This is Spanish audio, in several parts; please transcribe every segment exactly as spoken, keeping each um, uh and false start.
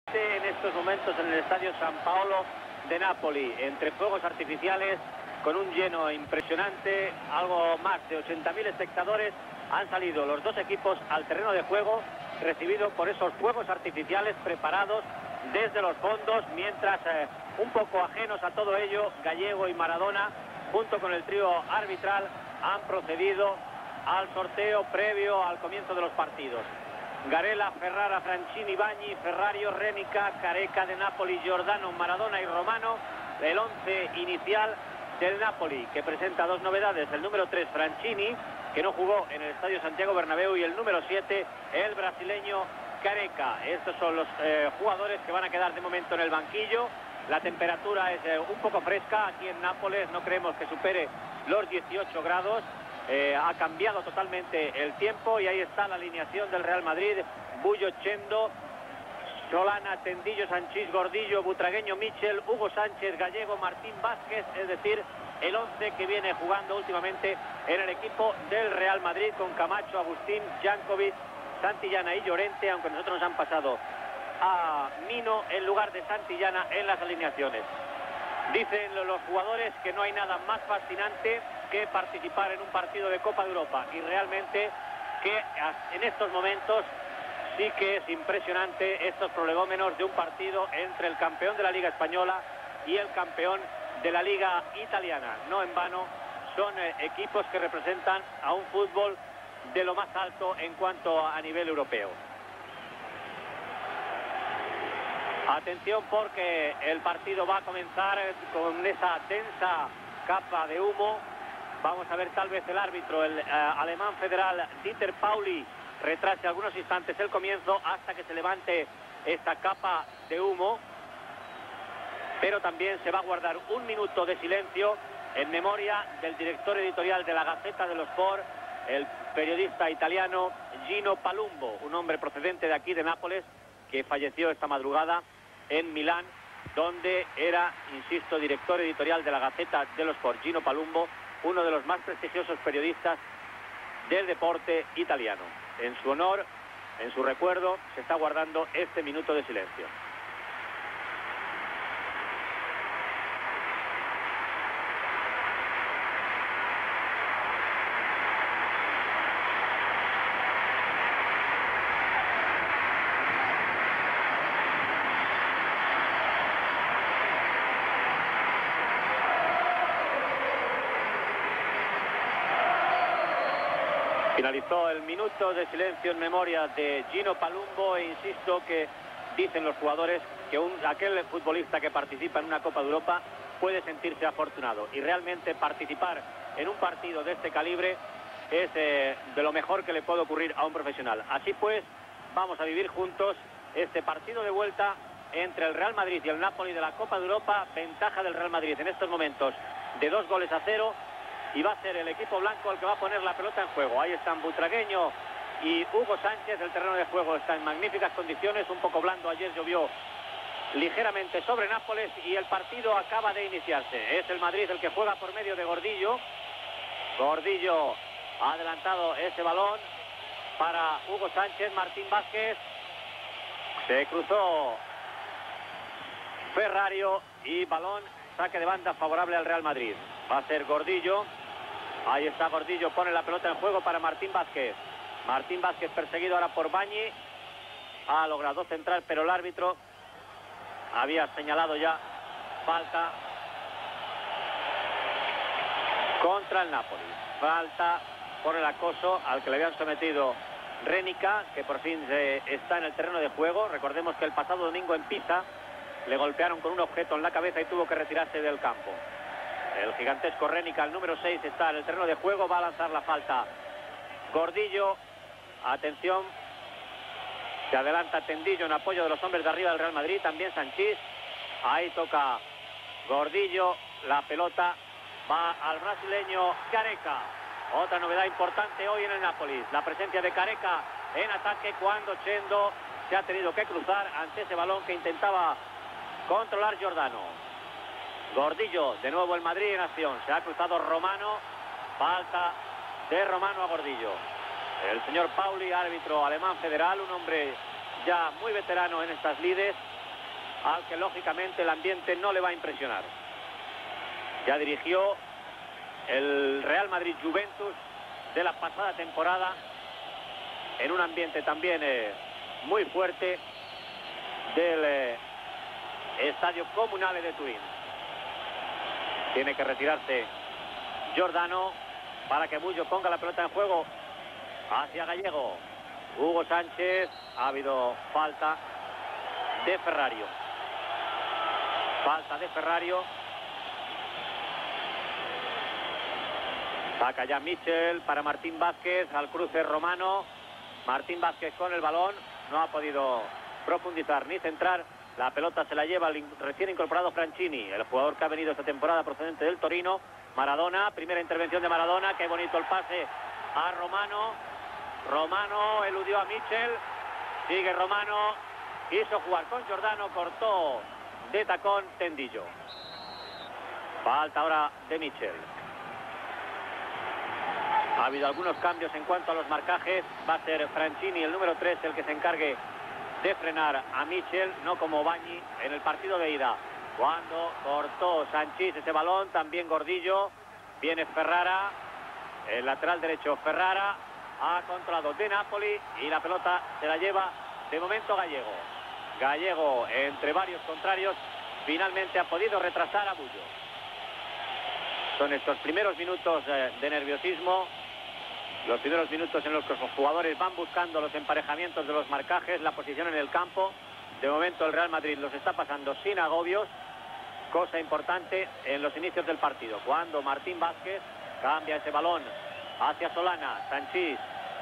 En estos momentos en el estadio San Paolo de Nápoli, entre fuegos artificiales, con un lleno impresionante, algo más de ochenta mil espectadores, han salido los dos equipos al terreno de juego, recibido por esos fuegos artificiales preparados desde los fondos, mientras eh, un poco ajenos a todo ello, Gallego y Maradona, junto con el trío arbitral, han procedido al sorteo previo al comienzo de los partidos. Garela, Ferrara, Francini, Bagni, Ferrario, Renica, Careca de Napoli, Giordano, Maradona y Romano. El once inicial del Napoli, que presenta dos novedades: el número tres, Francini, que no jugó en el estadio Santiago Bernabéu, y el número siete, el brasileño Careca. Estos son los eh, jugadores que van a quedar de momento en el banquillo. La temperatura es eh, un poco fresca aquí en Nápoles, no creemos que supere los dieciocho grados. Eh, ha cambiado totalmente el tiempo y ahí está la alineación del Real Madrid: Bullo, Chendo, Solana, Tendillo, Sanchís, Gordillo, Butragueño, Michel, Hugo Sánchez, Gallego, Martín Vázquez, es decir, el once que viene jugando últimamente en el equipo del Real Madrid, con Camacho, Agustín, Jankovic, Santillana y Llorente, aunque nosotros nos han pasado a Mino en lugar de Santillana en las alineaciones. Dicen los jugadores que no hay nada más fascinante que participar en un partido de Copa de Europa, y realmente que en estos momentos sí que es impresionante estos prolegómenos de un partido entre el campeón de la Liga Española y el campeón de la Liga Italiana. No en vano son eh, equipos que representan a un fútbol de lo más alto en cuanto a nivel europeo. Atención, porque el partido va a comenzar con esa densa capa de humo. Vamos a ver, tal vez el árbitro, el eh, alemán federal Dieter Pauli, retrase algunos instantes el comienzo hasta que se levante esta capa de humo. Pero también se va a guardar un minuto de silencio en memoria del director editorial de la Gazzetta dello Sport, el periodista italiano Gino Palumbo, un hombre procedente de aquí de Nápoles, que falleció esta madrugada en Milán, donde era, insisto, director editorial de la Gazzetta dello Sport. Gino Palumbo, uno de los más prestigiosos periodistas del deporte italiano. En su honor, en su recuerdo, se está guardando este minuto de silencio. Finalizó el minuto de silencio en memoria de Gino Palumbo, e insisto que dicen los jugadores que un, aquel futbolista que participa en una Copa de Europa puede sentirse afortunado, y realmente participar en un partido de este calibre es eh, de lo mejor que le puede ocurrir a un profesional. Así pues, vamos a vivir juntos este partido de vuelta entre el Real Madrid y el Napoli de la Copa de Europa. Ventaja del Real Madrid en estos momentos de dos goles a cero. Y va a ser el equipo blanco el que va a poner la pelota en juego. Ahí están Butragueño y Hugo Sánchez. El terreno de juego está en magníficas condiciones, un poco blando. Ayer llovió ligeramente sobre Nápoles y el partido acaba de iniciarse. Es el Madrid el que juega por medio de Gordillo. Gordillo ha adelantado ese balón para Hugo Sánchez. Martín Vázquez, se cruzó Ferrario y balón, saque de banda favorable al Real Madrid. Va a ser Gordillo. Ahí está Gordillo, pone la pelota en juego para Martín Vázquez. Martín Vázquez perseguido ahora por Bagni. Ha logrado centrar, pero el árbitro había señalado ya falta contra el Napoli. Falta por el acoso al que le habían sometido Renica, que por fin eh, está en el terreno de juego. Recordemos que el pasado domingo en Pisa le golpearon con un objeto en la cabeza y tuvo que retirarse del campo. El gigantesco Renica, el número seis, está en el terreno de juego. Va a lanzar la falta Gordillo. Atención, se adelanta Tendillo en apoyo de los hombres de arriba del Real Madrid. También Sanchís. Ahí toca Gordillo. La pelota va al brasileño Careca. Otra novedad importante hoy en el Nápoles: la presencia de Careca en ataque, cuando Chendo se ha tenido que cruzar ante ese balón que intentaba controlar Giordano. Gordillo, de nuevo el Madrid en acción. Se ha cruzado Romano. Falta de Romano a Gordillo. El señor Pauli, árbitro alemán federal, un hombre ya muy veterano en estas lides, al que lógicamente el ambiente no le va a impresionar. Ya dirigió el Real Madrid Juventus de la pasada temporada en un ambiente también eh, muy fuerte del eh, Estadio Comunale de Turín. Tiene que retirarse Giordano para que Bullo ponga la pelota en juego hacia Gallego. Hugo Sánchez, ha habido falta de Ferrario. Falta de Ferrario. Saca ya Michel para Martín Vázquez, al cruce Romano. Martín Vázquez con el balón, no ha podido profundizar ni centrar. La pelota se la lleva el recién incorporado Franchini, el jugador que ha venido esta temporada procedente del Torino. Maradona, primera intervención de Maradona, qué bonito el pase a Romano. Romano eludió a Michel, sigue Romano, quiso jugar con Giordano, cortó de tacón Tendillo. Falta ahora de Michel. Ha habido algunos cambios en cuanto a los marcajes. Va a ser Franchini, el número tres, el que se encargue de frenar a Michel, no como Bagni en el partido de ida. Cuando cortó Sanchís ese balón, también Gordillo. Viene Ferrara, el lateral derecho Ferrara. Ha controlado De Napoli y la pelota se la lleva de momento Gallego. Gallego, entre varios contrarios, finalmente ha podido retrasar a Bullo. Son estos primeros minutos eh, de nerviosismo. Los primeros minutos en los que los jugadores van buscando los emparejamientos de los marcajes, la posición en el campo. De momento el Real Madrid los está pasando sin agobios, cosa importante en los inicios del partido. Cuando Martín Vázquez cambia ese balón hacia Solana, Sanchís.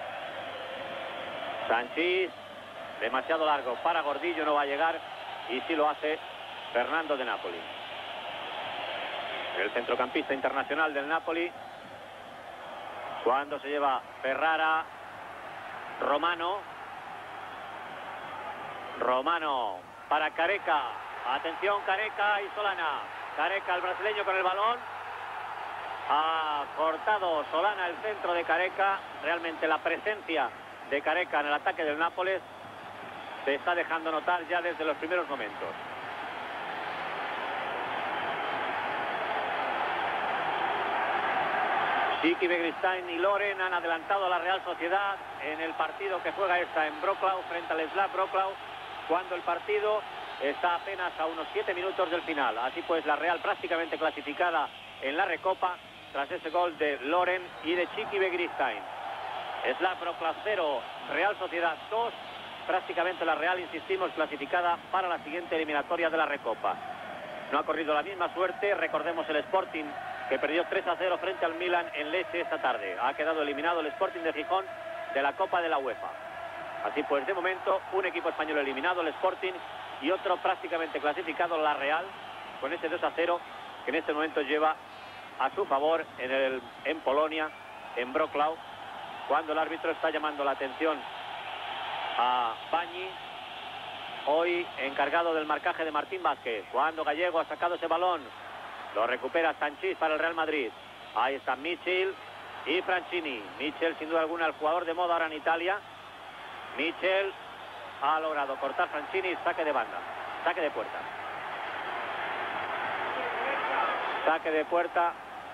Sanchís, demasiado largo para Gordillo, no va a llegar, y sí lo hace Fernando De Napoli. El centrocampista internacional del Napoli. Cuando se lleva Ferrara, Romano. Romano para Careca. Atención, Careca y Solana. Careca, el brasileño, con el balón. Ha cortado Solana el centro de Careca. Realmente la presencia de Careca en el ataque del Nápoles se está dejando notar ya desde los primeros momentos. Chiqui Begristain y Loren han adelantado a la Real Sociedad en el partido que juega esta en Wrocław frente al Slav Wrocław, cuando el partido está apenas a unos siete minutos del final. Así pues, la Real prácticamente clasificada en la Recopa tras ese gol de Loren y de Chiqui Begristain. Slav Wrocław cero, Real Sociedad dos. Prácticamente la Real, insistimos, clasificada para la siguiente eliminatoria de la Recopa. No ha corrido la misma suerte. Recordemos el Sporting, que perdió tres a cero frente al Milan en Lecce esta tarde. Ha quedado eliminado el Sporting de Gijón de la Copa de la UEFA. Así pues, de momento, un equipo español eliminado, el Sporting, y otro prácticamente clasificado, la Real, con ese dos a cero que en este momento lleva a su favor en, el, en Polonia, en Wrocław, cuando el árbitro está llamando la atención a Bagni, hoy encargado del marcaje de Martín Vázquez. Cuando Gallego ha sacado ese balón, lo recupera Sanchís para el Real Madrid. Ahí están Michel y Franchini. Michel, sin duda alguna, el jugador de moda ahora en Italia. Michel ha logrado cortar Franchini, saque de banda, saque de puerta. Saque de puerta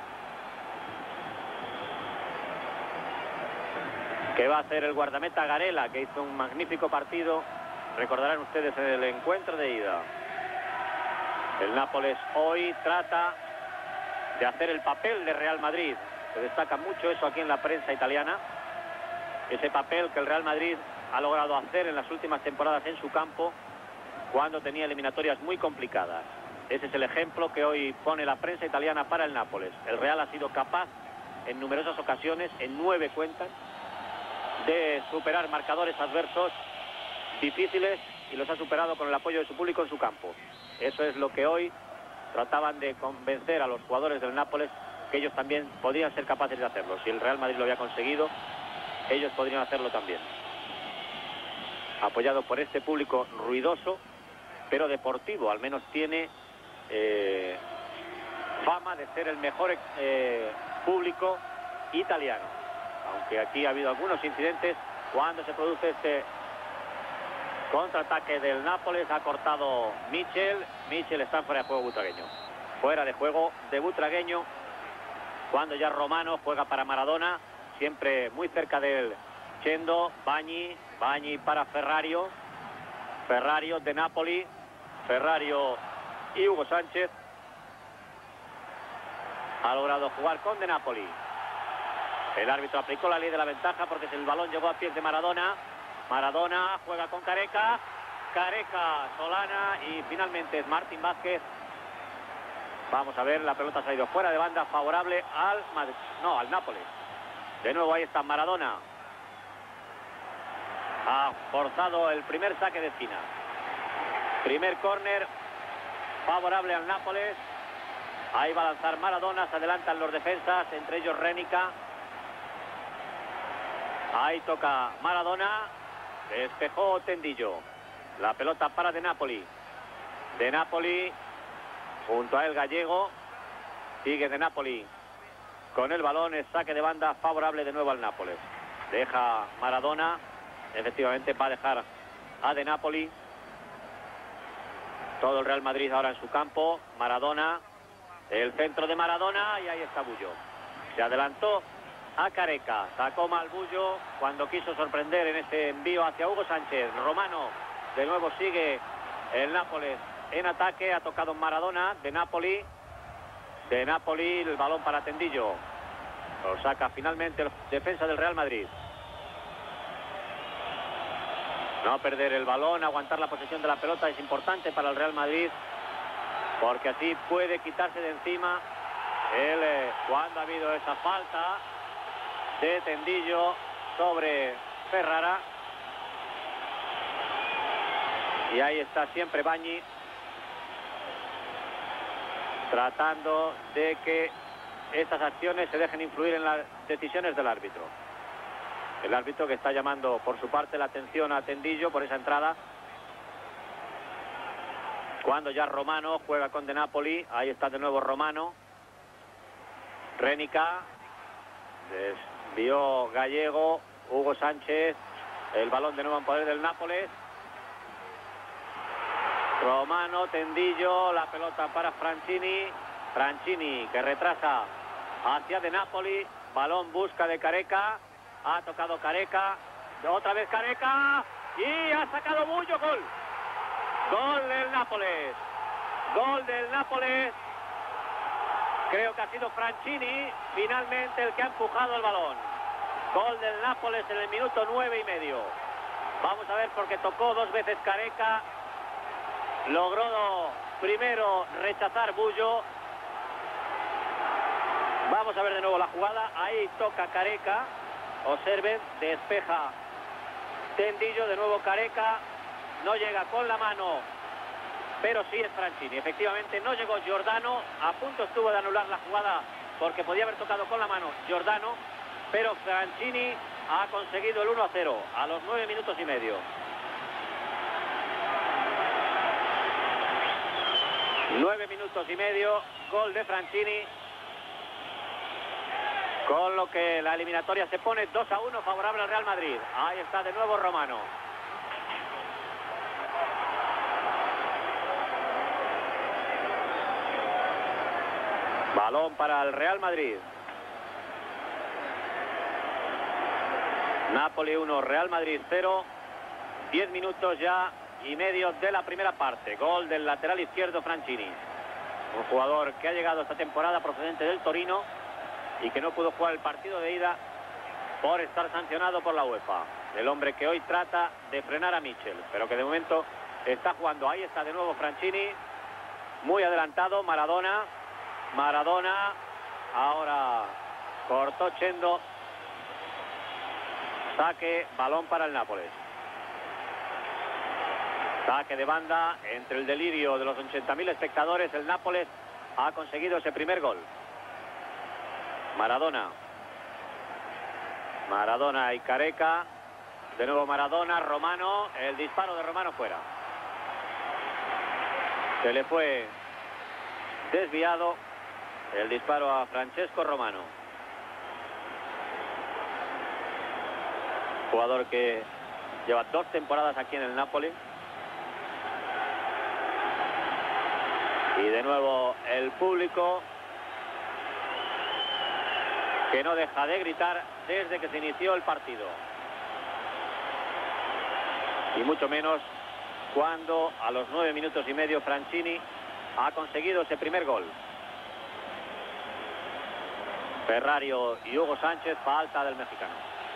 que va a hacer el guardameta Garela, que hizo un magnífico partido. Recordarán ustedes el encuentro de ida. El Nápoles hoy trata de hacer el papel de Real Madrid. Se destaca mucho eso aquí en la prensa italiana. Ese papel que el Real Madrid ha logrado hacer en las últimas temporadas en su campo, cuando tenía eliminatorias muy complicadas. Ese es el ejemplo que hoy pone la prensa italiana para el Nápoles. El Real ha sido capaz en numerosas ocasiones, en nueve cuentas, de superar marcadores adversos difíciles, y los ha superado con el apoyo de su público en su campo. Eso es lo que hoy trataban de convencer a los jugadores del Nápoles, que ellos también podrían ser capaces de hacerlo. Si el Real Madrid lo había conseguido, ellos podrían hacerlo también. Apoyado por este público ruidoso, pero deportivo. Al menos tiene eh, fama de ser el mejor eh, público italiano. Aunque aquí ha habido algunos incidentes cuando se produce este Contraataque del Nápoles, ha cortado Michel. Michel está fuera de juego butragueño. Fuera de juego de butragueño. Cuando ya Romano juega para Maradona. Siempre muy cerca del Chendo. Bagni. Bagni para Ferrario. Ferrario de Napoli. Ferrario y Hugo Sánchez. Ha logrado jugar con De Napoli. El árbitro aplicó la ley de la ventaja porque el balón llegó a pies de Maradona. Maradona juega con Careca. Careca, Solana y finalmente es Martín Vázquez. Vamos a ver, la pelota se ha ido fuera de banda, favorable al Madrid. No, al Nápoles. De nuevo ahí está Maradona. Ha forzado el primer saque de esquina. Primer córner favorable al Nápoles. Ahí va a lanzar Maradona, se adelantan los defensas, entre ellos Rénica. Ahí toca Maradona. Despejó Tendillo. La pelota para De Napoli. De Napoli junto a el Gallego. Sigue De Napoli con el balón. Es saque de banda favorable de nuevo al Nápoles. Deja Maradona. Efectivamente va a dejar a De Napoli. Todo el Real Madrid ahora en su campo. Maradona. El centro de Maradona y ahí está Bullo. Se adelantó a Careca. Sacó mal Bullo cuando quiso sorprender en ese envío hacia Hugo Sánchez. Romano. De nuevo sigue el Nápoles en ataque. Ha tocado Maradona. De Napoli. De Napoli el balón para Tendillo. Lo saca finalmente el defensa del Real Madrid. No perder el balón. Aguantar la posesión de la pelota es importante para el Real Madrid. Porque así puede quitarse de encima el, eh, cuando ha habido esa falta de Tendillo sobre Ferrara. Y ahí está siempre Bagni tratando de que estas acciones se dejen influir en las decisiones del árbitro. El árbitro que está llamando por su parte la atención a Tendillo por esa entrada. Cuando ya Romano juega con De Napoli. Ahí está de nuevo Romano. Rénica. Desvió Gallego. Hugo Sánchez. El balón de nuevo en poder del Nápoles. Romano, Tendillo. La pelota para Franchini. Franchini que retrasa hacia De Napoli. Balón busca de Careca. Ha tocado Careca. Otra vez Careca. Y ha sacado Bullo. Gol. Gol del Nápoles. Gol del Nápoles. Creo que ha sido Franchini finalmente el que ha empujado el balón. Gol del Nápoles en el minuto nueve y medio. Vamos a ver porque tocó dos veces Careca. Logró primero rechazar Bullo. Vamos a ver de nuevo la jugada. Ahí toca Careca. Observen, despeja Tendillo. De nuevo Careca. No llega con la mano, pero sí es Franchini. Efectivamente no llegó Giordano. A punto estuvo de anular la jugada porque podía haber tocado con la mano Giordano, pero Franchini ha conseguido el uno a cero a los nueve minutos y medio. Nueve minutos y medio, gol de Franchini. Con lo que la eliminatoria se pone dos a uno favorable al Real Madrid. Ahí está de nuevo Romano. Balón para el Real Madrid. Napoli uno, Real Madrid cero. diez minutos ya y medio de la primera parte. Gol del lateral izquierdo Franchini. Un jugador que ha llegado esta temporada procedente del Torino y que no pudo jugar el partido de ida por estar sancionado por la UEFA. El hombre que hoy trata de frenar a Michel, pero que de momento está jugando. Ahí está de nuevo Franchini. Muy adelantado Maradona. Maradona, ahora cortó Chendo. Saque, balón para el Nápoles. Saque de banda. Entre el delirio de los ochenta mil espectadores, el Nápoles ha conseguido ese primer gol. Maradona. Maradona y Careca. De nuevo Maradona, Romano. El disparo de Romano fuera. Se le fue desviado el disparo a Francesco Romano. Jugador que Lleva dos temporadas aquí en el Napoli. Y de nuevo el público, que no deja de gritar desde que se inició el partido. Y mucho menos cuando a los nueve minutos y medio Franchini ha conseguido ese primer gol. Ferrario y Hugo Sánchez, falta del mexicano.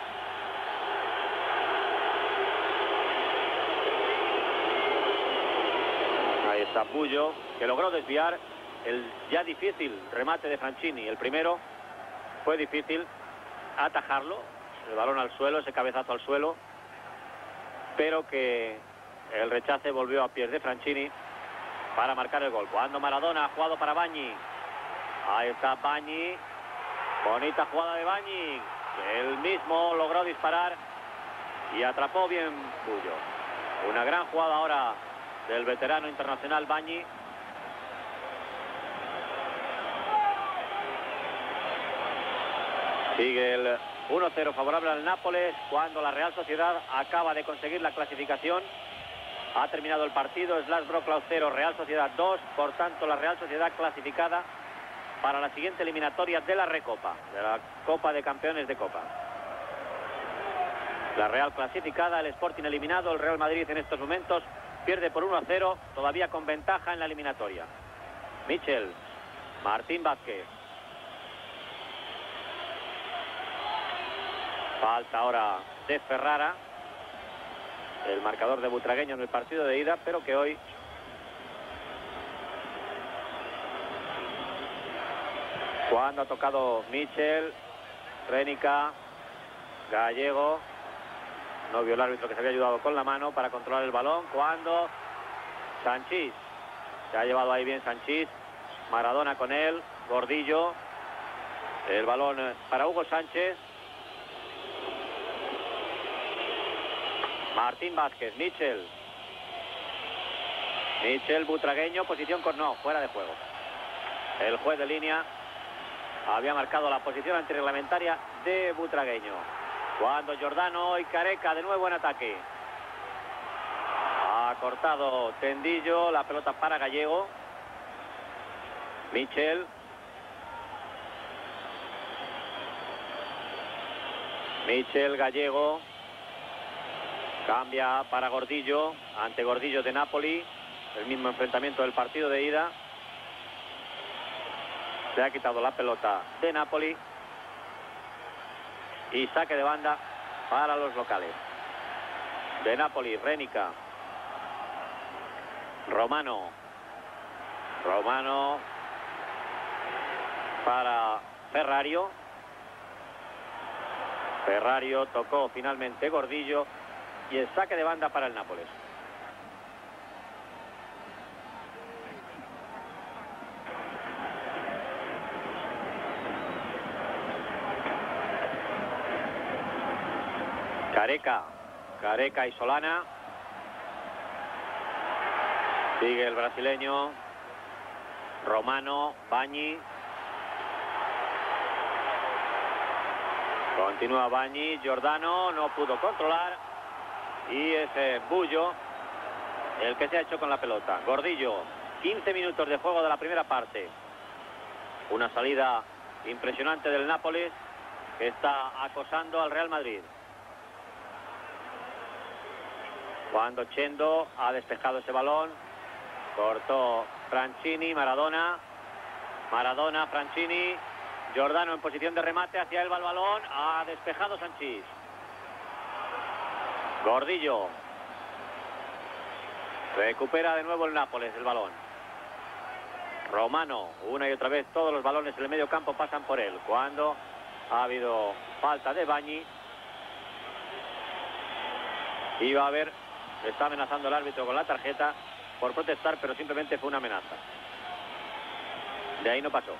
Ahí está Puyo, que logró desviar el ya difícil remate de Franchini. El primero fue difícil atajarlo, el balón al suelo, ese cabezazo al suelo, pero que el rechace volvió a pies de Franchini para marcar el gol. Cuando Maradona ha jugado para Bagni. Ahí está Bagni. Bonita jugada de Bagni. Él mismo logró disparar y atrapó bien Puyo. Una gran jugada ahora del veterano internacional Bagni. Sigue el uno cero favorable al Nápoles cuando la Real Sociedad acaba de conseguir la clasificación. Ha terminado el partido, Slash Wrocław cero, Real Sociedad dos. Por tanto, la Real Sociedad clasificada para la siguiente eliminatoria de la Recopa, de la Copa de Campeones de Copa. La Real clasificada, el Sporting eliminado. El Real Madrid en estos momentos pierde por uno a cero, todavía con ventaja en la eliminatoria. Michel, Martín Vázquez. Falta ahora de Ferrara, el marcador de butragueño en el partido de ida, pero que hoy cuando ha tocado Michel, Rénica, Gallego, no vio el árbitro que se había ayudado con la mano para controlar el balón. Cuando Sanchís, se ha llevado ahí bien Sanchís, Maradona con él, Gordillo, el balón para Hugo Sánchez. Martín Vázquez, Michel. Michel, butragueño, posición con no, fuera de juego. El juez de línea había marcado la posición antirreglamentaria de butragueño. Cuando Giordano y Careca de nuevo en ataque. Ha cortado Tendillo, la pelota para Gallego. Michel. Michel, Gallego. Cambia para Gordillo, ante Gordillo de Napoli. El mismo enfrentamiento del partido de ida. Se ha quitado la pelota de Napoli. Y saque de banda para los locales. De Napoli, Rénica. Romano. Romano para Ferrario. Ferrario tocó finalmente Gordillo. Y el saque de banda para el Nápoles. Careca. Careca y Solana. Sigue el brasileño. Romano, Bagni. Continúa Bagni. Giordano no pudo controlar. Y es eh, Bullo el que se ha hecho con la pelota. Gordillo, quince minutos de juego de la primera parte. Una salida impresionante del Nápoles, que está acosando al Real Madrid. Cuando Chendo ha despejado ese balón, cortó Franchini, Maradona. Maradona, Franchini. Giordano en posición de remate, hacia él va el balón. Ha despejado Sanchís. Gordillo. Recupera de nuevo el Nápoles el balón. Romano, una y otra vez todos los balones en el medio campo pasan por él. Cuando ha habido falta de Bagni. Iba a haber, está amenazando el árbitro con la tarjeta por protestar, pero simplemente fue una amenaza. De ahí no pasó.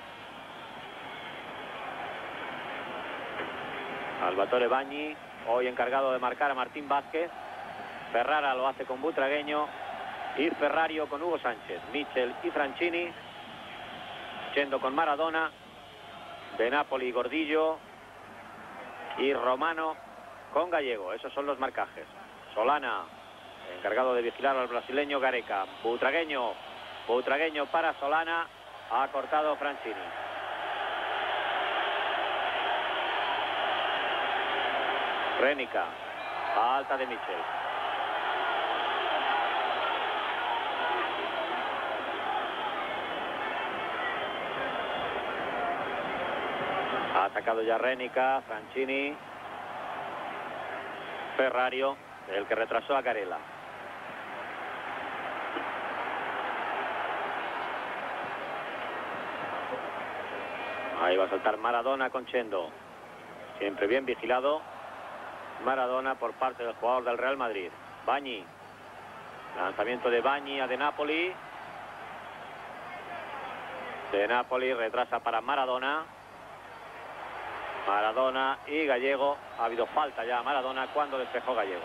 Salvatore Bagni, hoy encargado de marcar a Martín Vázquez. Ferrara lo hace con butragueño. Y Ferrario con Hugo Sánchez. Michel y Franchini. Chendo con Maradona. De Napoli, Gordillo. Y Romano con Gallego. Esos son los marcajes. Solana, encargado de vigilar al brasileño Gareca. Butragueño, Butragueño para Solana, ha cortado Franchini. Rénica, falta de Michel. Ha atacado ya Rénica, Franchini, Ferrario, el que retrasó a Carella. Ahí va a saltar Maradona con Chendo. Siempre bien vigilado Maradona por parte del jugador del Real Madrid. Bagni. Lanzamiento de Bagni a De Napoli. De Napoli retrasa para Maradona. Maradona y Gallego. Ha habido falta ya a Maradona cuando despejó Gallego.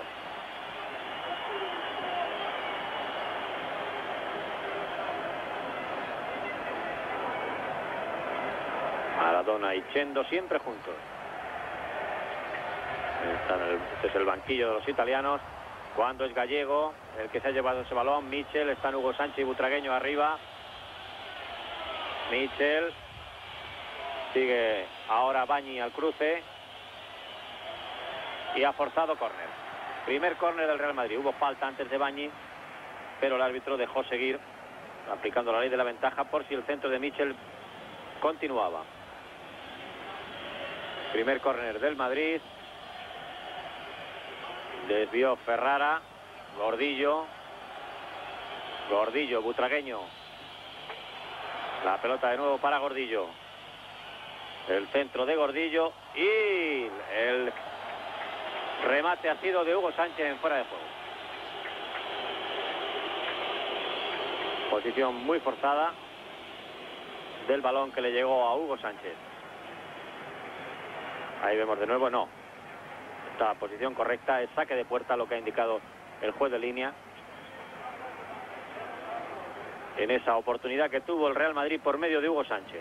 Maradona y Chendo siempre juntos. Está en el, este es el banquillo de los italianos. Cuando es Gallego el que se ha llevado ese balón. Michel, están Hugo Sánchez y Butragueño arriba. Michel. Sigue ahora Bagni al cruce. Y ha forzado córner. Primer córner del Real Madrid. Hubo falta antes de Bagni, pero el árbitro dejó seguir, aplicando la ley de la ventaja por si el centro de Michel continuaba. Primer córner del Madrid. Desvió Ferrara. Gordillo. Gordillo, Butragueño. La pelota de nuevo para Gordillo. El centro de Gordillo. Y el remate ha sido de Hugo Sánchez en fuera de juego. Posición muy forzada del balón que le llegó a Hugo Sánchez. Ahí vemos de nuevo, no. Esta posición correcta es saque de puerta, lo que ha indicado el juez de línea. En esa oportunidad que tuvo el Real Madrid por medio de Hugo Sánchez.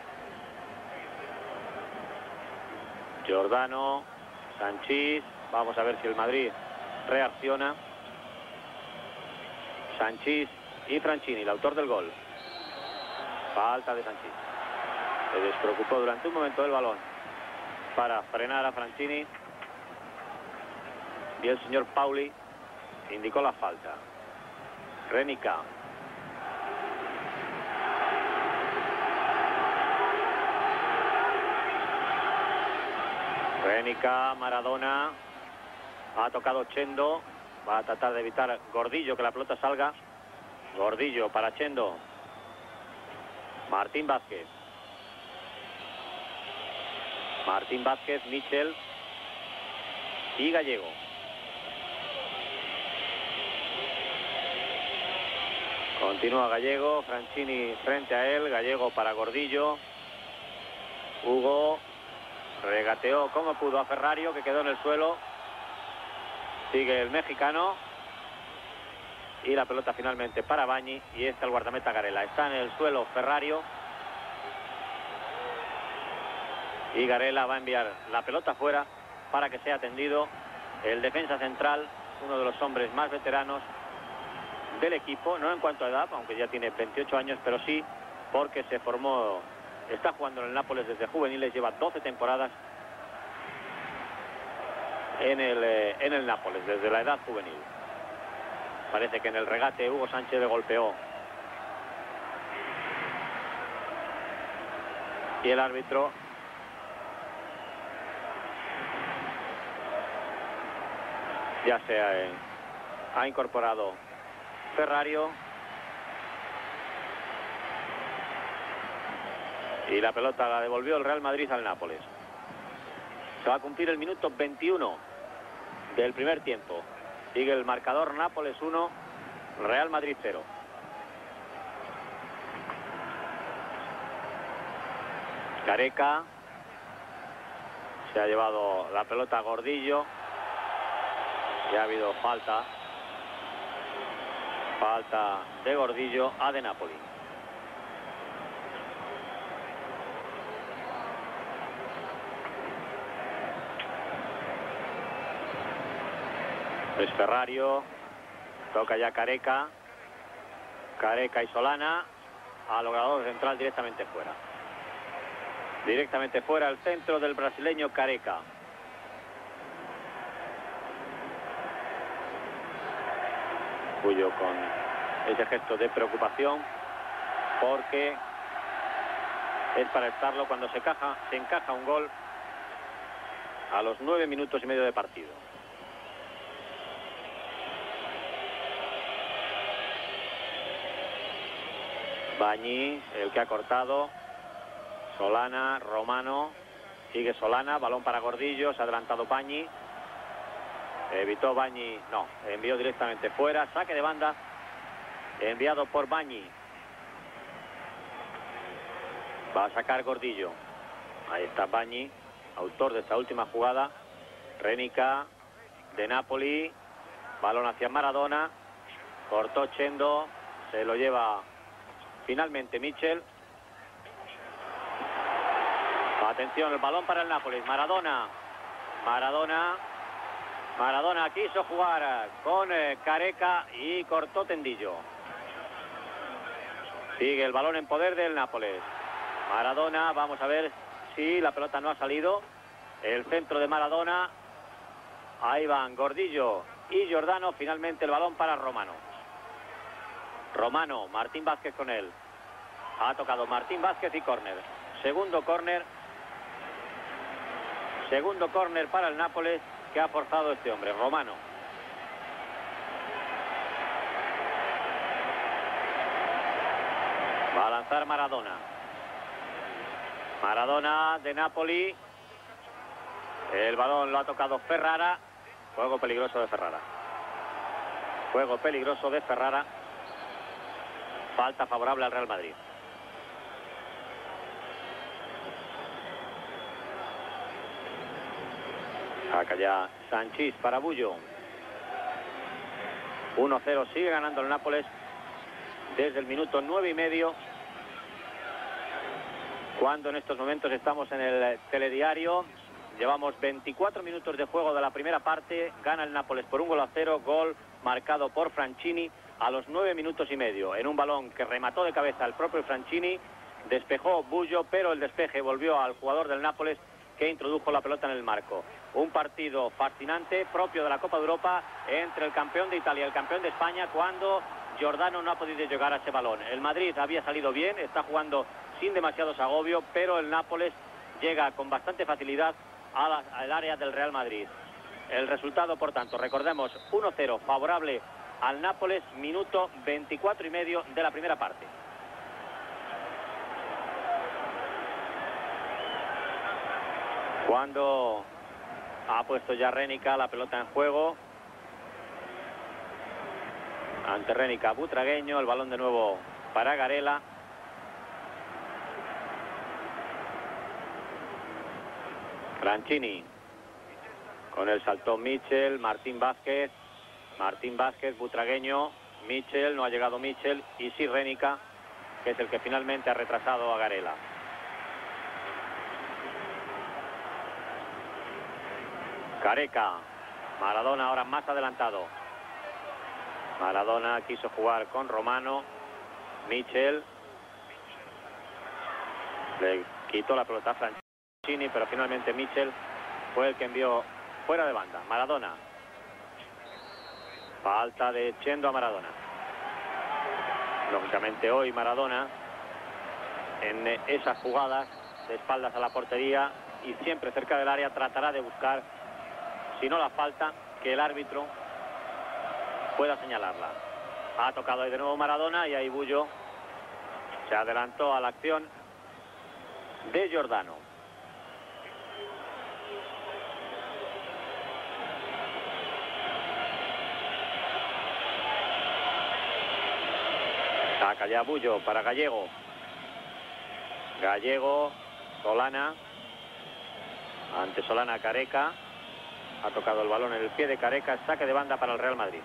Giordano, Sanchís. Vamos a ver si el Madrid reacciona. Sanchís y Franchini, el autor del gol. Falta de Sanchís. Se despreocupó durante un momento del balón para frenar a Franchini. Y el señor Pauli indicó la falta. Rénica. Rénica, Maradona. Ha tocado Chendo. Va a tratar de evitar Gordillo que la pelota salga. Gordillo para Chendo. Martín Vázquez. Martín Vázquez, Michel y Gallego. Continúa Gallego, Franchini frente a él, Gallego para Gordillo. Hugo regateó como pudo a Ferrario, que quedó en el suelo. Sigue el mexicano. Y la pelota finalmente para Bagni. Y está el guardameta Garella. Está en el suelo Ferrario. Y Garella va a enviar la pelota fuera para que sea atendido el defensa central, uno de los hombres más veteranos del equipo, no en cuanto a edad, aunque ya tiene veintiocho años, pero sí porque se formó, está jugando en el Nápoles desde juveniles, lleva doce temporadas en el, eh, en el Nápoles, desde la edad juvenil. Parece que en el regate Hugo Sánchez le golpeó. Y el árbitro ya se ha, eh, ha incorporado Ferrario. Y la pelota la devolvió el Real Madrid al Nápoles. Se va a cumplir el minuto veintiuno del primer tiempo. Sigue el marcador: Nápoles uno, Real Madrid cero. Gareca. Se ha llevado la pelota a Gordillo. Y ha habido falta. Falta de Gordillo a De Napoli. Es Ferrario. Toca ya Careca. Careca y Solana. Ha logrado central directamente fuera. Directamente fuera el centro del brasileño Careca. Bullo con ese gesto de preocupación, porque es para estarlo cuando se encaja, se encaja un gol a los nueve minutos y medio de partido. Bagni, el que ha cortado. Solana, Romano. Sigue Solana, balón para Gordillo. Se ha adelantado Bagni. Evitó Bagni, no, envió directamente fuera. Saque de banda enviado por Bagni. Va a sacar Gordillo. Ahí está Bagni, autor de esta última jugada. Renica de Napoli. Balón hacia Maradona. Cortó Chendo. Se lo lleva finalmente Michel. Atención, el balón para el Nápoles. Maradona. Maradona. Maradona quiso jugar con eh, Careca y cortó Tendillo. Sigue el balón en poder del Nápoles. Maradona, vamos a ver si la pelota no ha salido. El centro de Maradona. Ahí van Gordillo y Giordano. Finalmente el balón para Romano. Romano, Martín Vázquez con él. Ha tocado Martín Vázquez y córner. Segundo córner. Segundo córner para el Nápoles que ha forzado este hombre, Romano. Va a lanzar Maradona. Maradona de Napoli. El balón lo ha tocado Ferrara. Juego peligroso de Ferrara. Juego peligroso de Ferrara. Falta favorable al Real Madrid. Acá ya Sanchís para Bullo. uno cero, sigue ganando el Nápoles desde el minuto nueve y medio. Cuando en estos momentos estamos en el telediario. Llevamos veinticuatro minutos de juego de la primera parte. Gana el Nápoles por un gol a cero. Gol marcado por Franchini a los nueve minutos y medio. En un balón que remató de cabeza el propio Franchini. Despejó Bullo, pero el despeje volvió al jugador del Nápoles, que introdujo la pelota en el marco. Un partido fascinante, propio de la Copa de Europa, entre el campeón de Italia y el campeón de España, cuando Giordano no ha podido llegar a ese balón. El Madrid había salido bien, está jugando sin demasiados agobios, pero el Nápoles llega con bastante facilidad a la, al área del Real Madrid. El resultado, por tanto, recordemos, uno cero, favorable al Nápoles, minuto veinticuatro y medio de la primera parte. Cuando ha puesto ya Renica la pelota en juego. Ante Renica, Butragueño, el balón de nuevo para Garela. Franchini. Con el saltó Michel, Martín Vázquez. Martín Vázquez, Butragueño, Michel, no ha llegado Michel. Y sí Renica, que es el que finalmente ha retrasado a Garela. Careca. Maradona ahora más adelantado. Maradona quiso jugar con Romano. Michel. Le quitó la pelota a Franchini, pero finalmente Michel fue el que envió fuera de banda. Maradona. Falta de Chendo a Maradona. Lógicamente hoy Maradona, en esas jugadas de espaldas a la portería y siempre cerca del área, tratará de buscar, si no la falta, que el árbitro pueda señalarla. Ha tocado ahí de nuevo Maradona y ahí Bullo se adelantó a la acción de Giordano. Saca ya Bullo para Gallego. Gallego, Solana. Ante Solana, Careca. Ha tocado el balón en el pie de Careca. Saque de banda para el Real Madrid.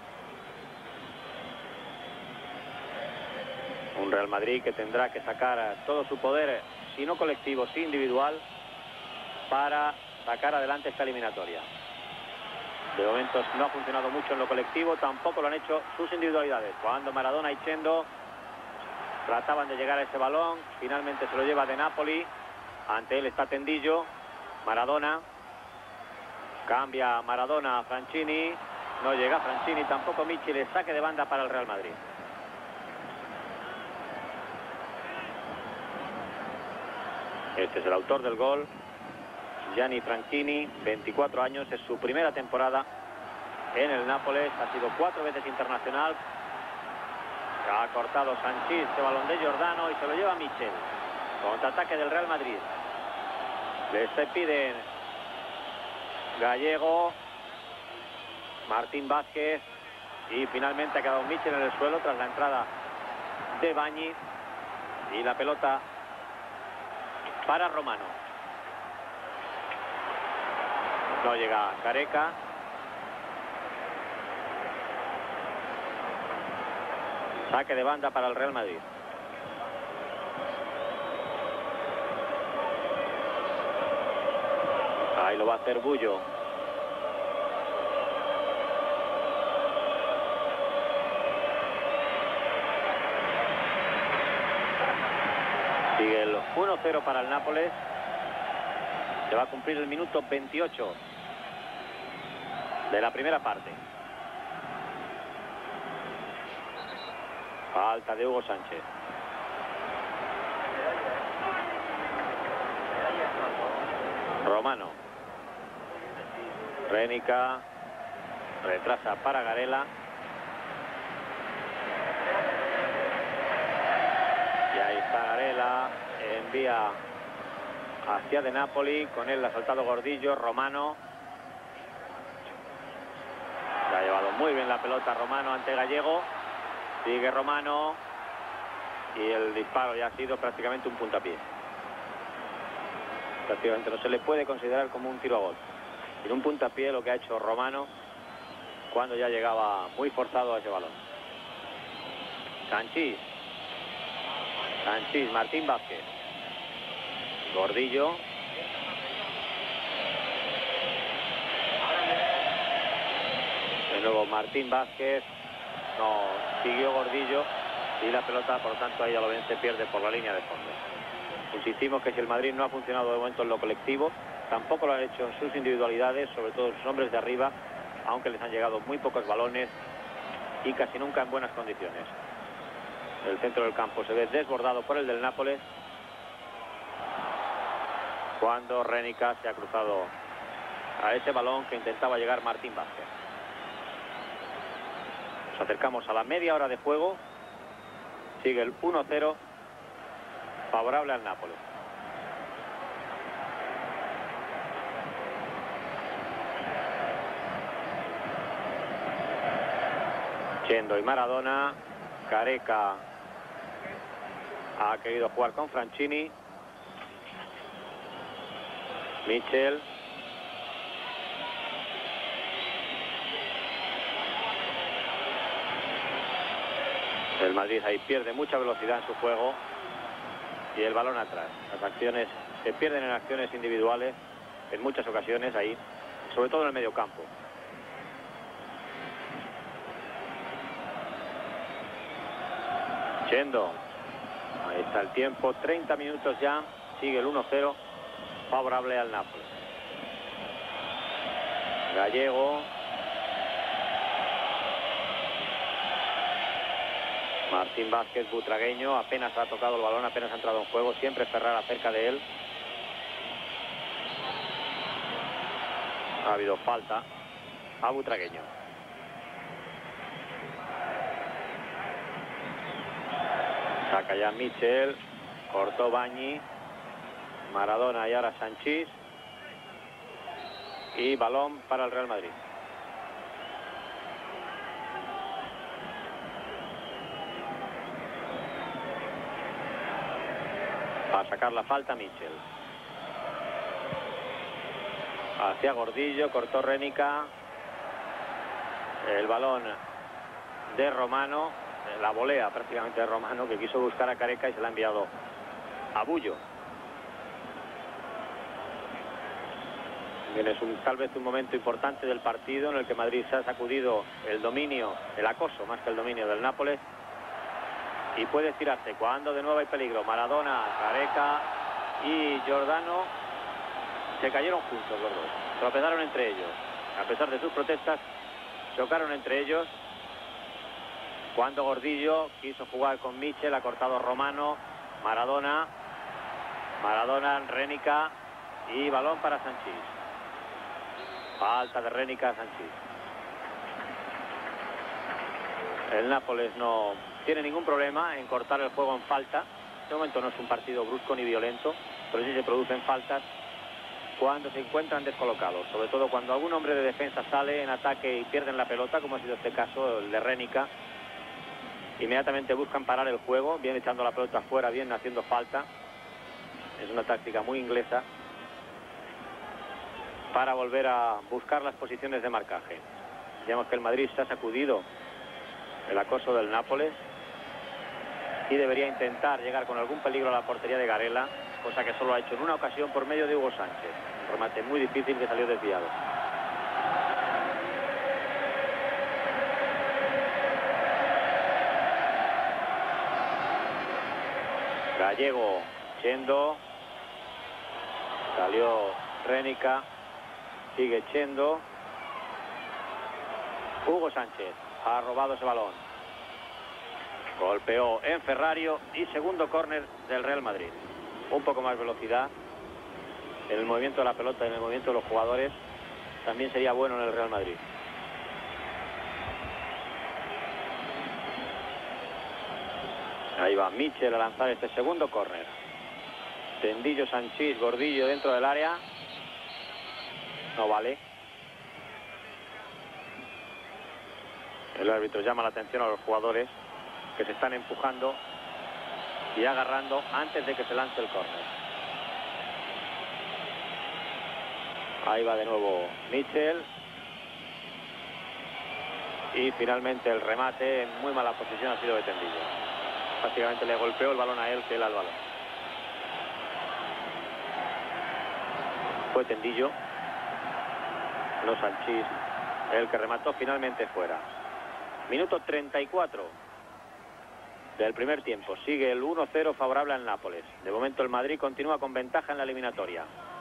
Un Real Madrid que tendrá que sacar todo su poder, si no colectivo, si individual, para sacar adelante esta eliminatoria. De momento no ha funcionado mucho en lo colectivo, tampoco lo han hecho sus individualidades. Cuando Maradona y Chendo trataban de llegar a ese balón, finalmente se lo lleva De Napoli. Ante él está Tendillo. Maradona. Cambia Maradona a Franchini. No llega Franchini, tampoco Michel. El saque de banda para el Real Madrid. Este es el autor del gol, Gianni Franchini, veinticuatro años, es su primera temporada en el Nápoles, ha sido cuatro veces internacional. Ha cortado Sanchís, ese balón de Giordano y se lo lleva Michel. Contraataque del Real Madrid. Les piden Gallego, Martín Vázquez y finalmente ha quedado Michel en el suelo tras la entrada de Bagni y la pelota para Romano. No llega Careca. Saque de banda para el Real Madrid. Ahí lo va a hacer Bullo. Sigue el uno cero para el Nápoles. Se va a cumplir el minuto veintiocho de la primera parte. Falta de Hugo Sánchez. Romano. Rénica. Retrasa para Garela. Y ahí está Garela. Envía hacia De Napoli. Con él ha saltado Gordillo. Romano. Se ha llevado muy bien la pelota Romano ante Gallego. Sigue Romano. Y el disparo ya ha sido prácticamente un puntapié. Prácticamente no se le puede considerar como un tiro a gol. En un puntapié lo que ha hecho Romano cuando ya llegaba muy forzado a ese balón. Sanchís. Sanchís, Martín Vázquez. Gordillo. De nuevo Martín Vázquez. No, siguió Gordillo. Y la pelota, por lo tanto, ahí ya lo ven, se pierde por la línea de fondo. Insistimos que si el Madrid no ha funcionado de momento en lo colectivo, tampoco lo han hecho en sus individualidades, sobre todo sus hombres de arriba, aunque les han llegado muy pocos balones y casi nunca en buenas condiciones. El centro del campo se ve desbordado por el del Nápoles cuando Rénica se ha cruzado a ese balón que intentaba llegar Martín Vázquez. Nos acercamos a la media hora de juego. Sigue el uno cero favorable al Nápoles. Chendo y Maradona. Careca ha querido jugar con Franchini. Michel. El Madrid ahí pierde mucha velocidad en su juego y el balón atrás. Las acciones se pierden en acciones individuales en muchas ocasiones ahí, sobre todo en el medio campo. Chendo. Ahí está el tiempo, treinta minutos ya, sigue el uno cero favorable al Nápoles. Gallego. Martín Vázquez, butragueño, apenas ha tocado el balón, apenas ha entrado en juego, siempre Ferrara cerca de él. Ha habido falta a butragueño. Saca ya Michel, cortó Bagni, Maradona y ahora Sanchís. Y balón para el Real Madrid. Va a sacar la falta Michel. Hacia Gordillo, cortó Rénica. El balón de Romano, la volea prácticamente de Romano, que quiso buscar a Careca y se la ha enviado a Bullo. Bien, es un, tal vez un momento importante del partido en el que Madrid se ha sacudido el dominio, el acoso más que el dominio del Nápoles, y puede estirarse cuando de nuevo hay peligro. Maradona, Careca y Giordano se cayeron juntos los dos, tropezaron entre ellos. A pesar de sus protestas, chocaron entre ellos. Cuando Gordillo quiso jugar con Michel, ha cortado Romano, Maradona, Maradona, Rénica y balón para Sanchís. Falta de Rénica a Sanchís. El Nápoles no tiene ningún problema en cortar el juego en falta. De momento no es un partido brusco ni violento, pero sí se producen faltas cuando se encuentran descolocados, sobre todo cuando algún hombre de defensa sale en ataque y pierden la pelota, como ha sido este caso el de Rénica. Inmediatamente buscan parar el juego, bien echando la pelota afuera, bien haciendo falta. Es una táctica muy inglesa para volver a buscar las posiciones de marcaje. Digamos que el Madrid se ha sacudido el acoso del Nápoles y debería intentar llegar con algún peligro a la portería de Garela, cosa que solo ha hecho en una ocasión por medio de Hugo Sánchez. Un remate muy difícil que salió desviado. Gallego, Chendo, salió Rénica, sigue Chendo. Hugo Sánchez ha robado ese balón. Golpeó en Ferrario y segundo córner del Real Madrid. Un poco más velocidad en el movimiento de la pelota y en el movimiento de los jugadores también sería bueno en el Real Madrid. Ahí va Michel a lanzar este segundo córner. Tendillo, Sanchís, Gordillo dentro del área. No vale. El árbitro llama la atención a los jugadores que se están empujando y agarrando antes de que se lance el córner. Ahí va de nuevo Michel. Y finalmente el remate en muy mala posición ha sido de Tendillo. Prácticamente le golpeó el balón a él que él al balón. Fue Tendillo, no Sanchís, el que remató finalmente fuera. Minuto treinta y cuatro del primer tiempo. Sigue el uno cero favorable al Nápoles. De momento el Madrid continúa con ventaja en la eliminatoria.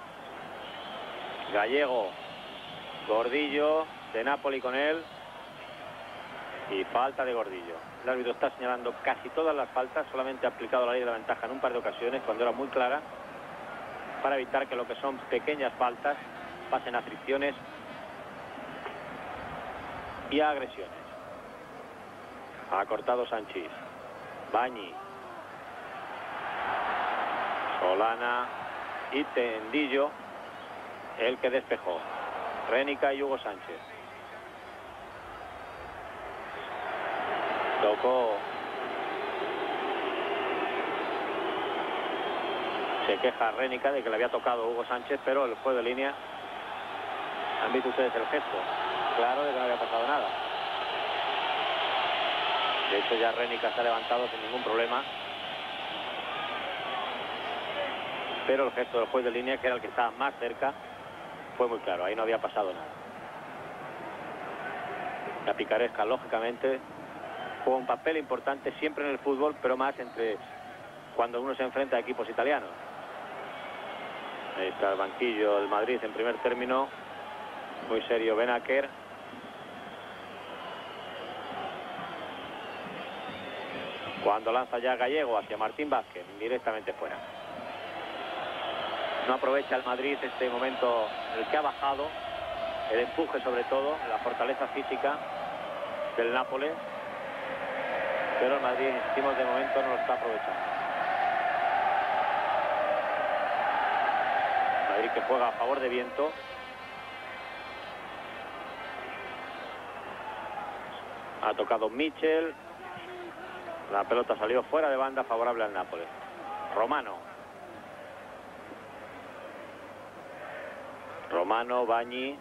Gallego, Gordillo, de Napoli con él. Y falta de Gordillo. El árbitro está señalando casi todas las faltas. Solamente ha aplicado la ley de la ventaja en un par de ocasiones cuando era muy clara, para evitar que lo que son pequeñas faltas pasen a fricciones y a agresiones. Ha cortado Sanchís. Bañi, Solana y Tendillo el que despejó. Rénica y Hugo Sánchez. Tocó. Se queja Rénica de que le había tocado Hugo Sánchez, pero el juego de línea. Han visto ustedes el gesto claro de que no había pasado nada. De hecho ya Rénica se ha levantado sin ningún problema. Pero el gesto del juez de línea, que era el que estaba más cerca, fue muy claro. Ahí no había pasado nada. La picaresca, lógicamente, juega un papel importante siempre en el fútbol, pero más entre cuando uno se enfrenta a equipos italianos. Ahí está el banquillo del Madrid en primer término. Muy serio Benaker. Cuando lanza ya Gallego hacia Martín Vázquez, directamente fuera. No aprovecha el Madrid este momento en el que ha bajado, el empuje sobre todo, la fortaleza física del Nápoles. Pero el Madrid, insistimos, de momento no lo está aprovechando. Madrid que juega a favor de viento. Ha tocado Michel. La pelota salió fuera de banda, favorable al Nápoles. Romano. Romano, Bañi.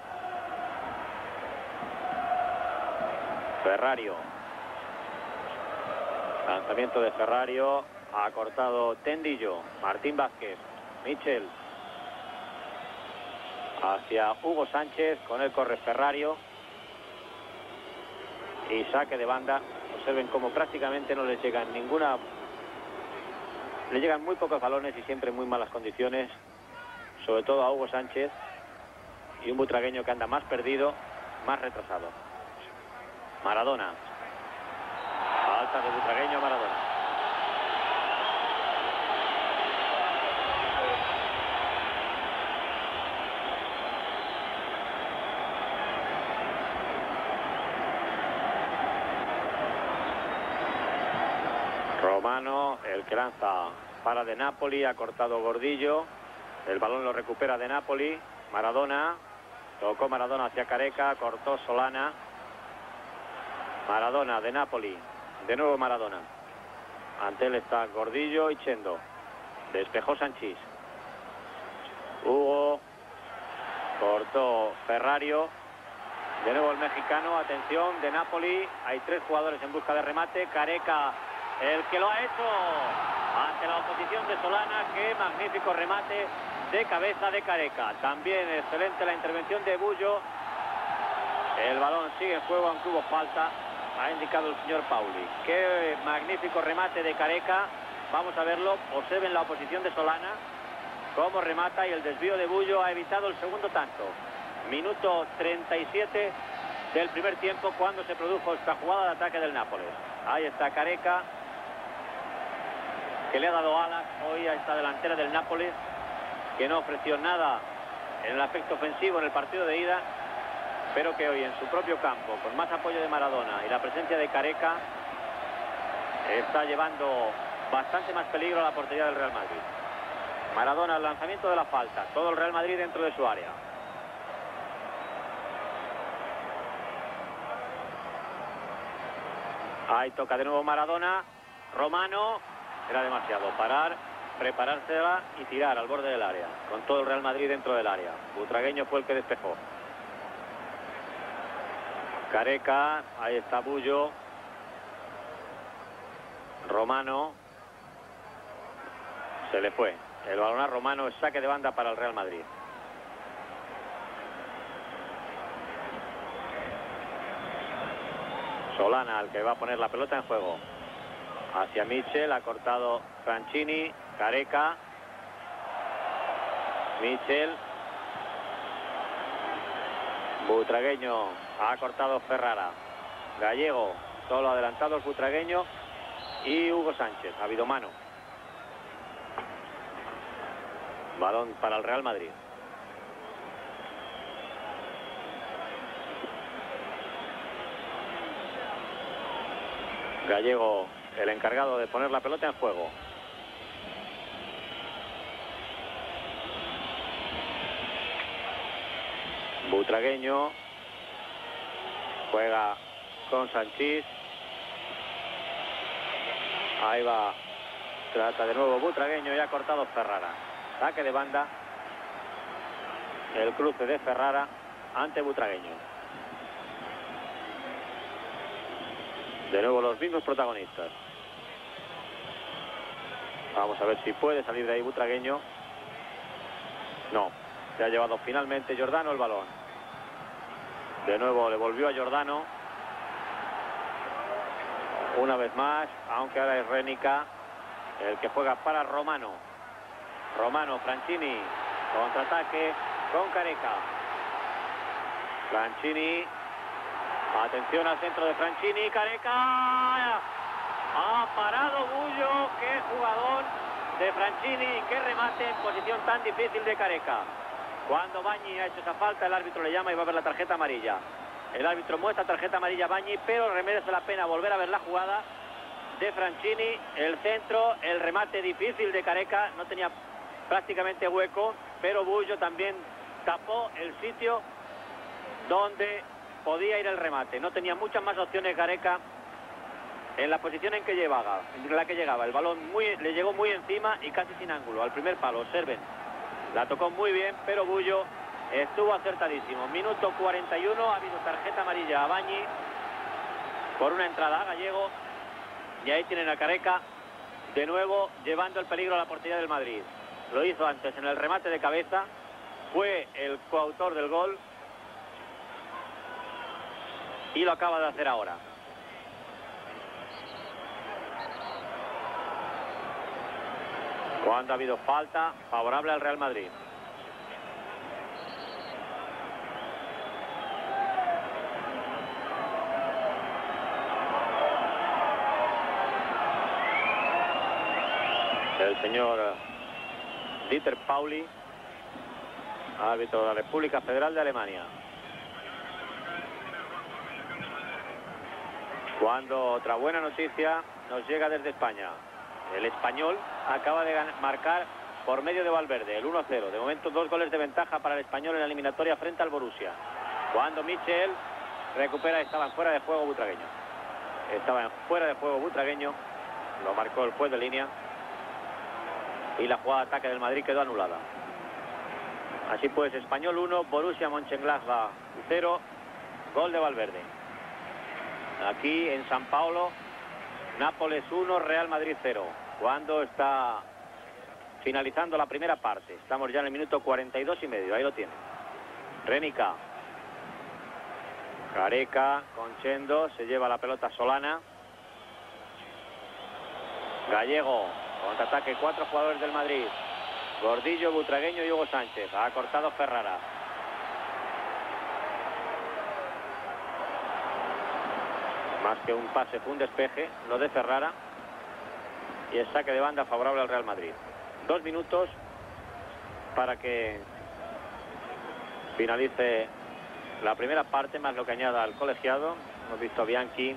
Ferrario. Lanzamiento de Ferrario. Ha cortado Tendillo. Martín Vázquez. Michel. hacia Hugo Sánchez, con él corre Ferrario. Y saque de banda. Observen cómo prácticamente no les llegan ninguna... Le llegan muy pocos balones y siempre en muy malas condiciones. Sobre todo a Hugo Sánchez. Y un butragueño que anda más perdido, más retrasado. Maradona. Falta de butragueño a Maradona. Romano, el que lanza para De Napoli, ha cortado Gordillo. El balón lo recupera De Napoli. Maradona. Tocó Maradona hacia Careca, cortó Solana. Maradona, De Napoli. De nuevo Maradona. Ante él está Gordillo y Chendo. Despejó Sanchís. Hugo. Cortó Ferrario. De nuevo el mexicano. Atención, De Napoli. Hay tres jugadores en busca de remate. Careca, el que lo ha hecho ante la oposición de Solana. Qué magnífico remate de cabeza de Careca. También excelente la intervención de Bullo. El balón sigue en juego, aunque hubo falta. Ha indicado el señor Pauli. Qué magnífico remate de Careca. Vamos a verlo. Observen la oposición de Solana. Cómo remata, y el desvío de Bullo ha evitado el segundo tanto. Minuto treinta y siete del primer tiempo, cuando se produjo esta jugada de ataque del Nápoles. Ahí está Careca, que le ha dado alas hoy a esta delantera del Nápoles, que no ofreció nada en el aspecto ofensivo en el partido de ida, pero que hoy en su propio campo, con más apoyo de Maradona y la presencia de Careca, está llevando bastante más peligro a la portería del Real Madrid. Maradona, el lanzamiento de la falta, todo el Real Madrid dentro de su área. Ahí toca de nuevo Maradona. Romano, era demasiado. Parar, preparársela y tirar al borde del área, con todo el Real Madrid dentro del área. Butragueño fue el que despejó. Careca, ahí está Bullo. Romano. Se le fue. El balón a Romano, es saque de banda para el Real Madrid. Solana, el que va a poner la pelota en juego. Hacia Michel, ha cortado Franchini. Careca. Michel. Butragueño, ha cortado Ferrara. Gallego, solo adelantado el butragueño. Y Hugo Sánchez, ha habido mano. Balón para el Real Madrid. Gallego, el encargado de poner la pelota en juego. Butragueño juega con Sanchís. Ahí va. Trata de nuevo Butragueño y ha cortado Ferrara. Saque de banda. El cruce de Ferrara ante Butragueño. De nuevo los mismos protagonistas. Vamos a ver si puede salir de ahí Butragueño. No. Se ha llevado finalmente Giordano el balón. De nuevo le volvió a Giordano. Una vez más, aunque ahora es Rénica el que juega para Romano. Romano, Franchini, contraataque con Careca. Franchini, atención al centro de Franchini, Careca. Ha parado Bullo, qué jugador de Franchini, qué remate en posición tan difícil de Careca. Cuando Bagni ha hecho esa falta, el árbitro le llama y va a ver la tarjeta amarilla. El árbitro muestra tarjeta amarilla a Bagni, pero merece la pena volver a ver la jugada de Franchini. El centro, el remate difícil de Careca, no tenía prácticamente hueco, pero Bullo también tapó el sitio donde podía ir el remate. No tenía muchas más opciones Careca en la posición en que llegaba, en la que llegaba. El balón muy, le llegó muy encima y casi sin ángulo, al primer palo. Observen, la tocó muy bien, pero Bullo estuvo acertadísimo. Minuto cuarenta y uno, ha habido tarjeta amarilla a Bagni por una entrada a Gallego. Y ahí tienen a Careca de nuevo llevando el peligro a la portería del Madrid. Lo hizo antes en el remate de cabeza, fue el coautor del gol y lo acaba de hacer ahora. Cuando ha habido falta favorable al Real Madrid. El señor Dieter Pauli, árbitro de la República Federal de Alemania. Cuando otra buena noticia nos llega desde España. El Español acaba de marcar por medio de Valverde, el uno a cero. De momento dos goles de ventaja para el Español en la eliminatoria frente al Borussia. Cuando Michel recupera, estaban fuera de juego butragueño. Estaban fuera de juego butragueño. Lo marcó el juez de línea. Y la jugada de ataque del Madrid quedó anulada. Así pues, Español uno, Borussia Mönchengladbach cero, gol de Valverde. Aquí en San Paolo, Nápoles uno, Real Madrid cero. Cuando está finalizando la primera parte. Estamos ya en el minuto cuarenta y dos y medio, ahí lo tiene. Rénica. Careca con Chendo, se lleva la pelota Solana. Gallego. Contraataque, cuatro jugadores del Madrid. Gordillo, Butragueño y Hugo Sánchez. Ha cortado Ferrara. Más que un pase, fue un despeje, lo de Ferrara. Y el saque de banda favorable al Real Madrid. Dos minutos para que finalice la primera parte, más lo que añada al colegiado. Hemos visto a Bianchi.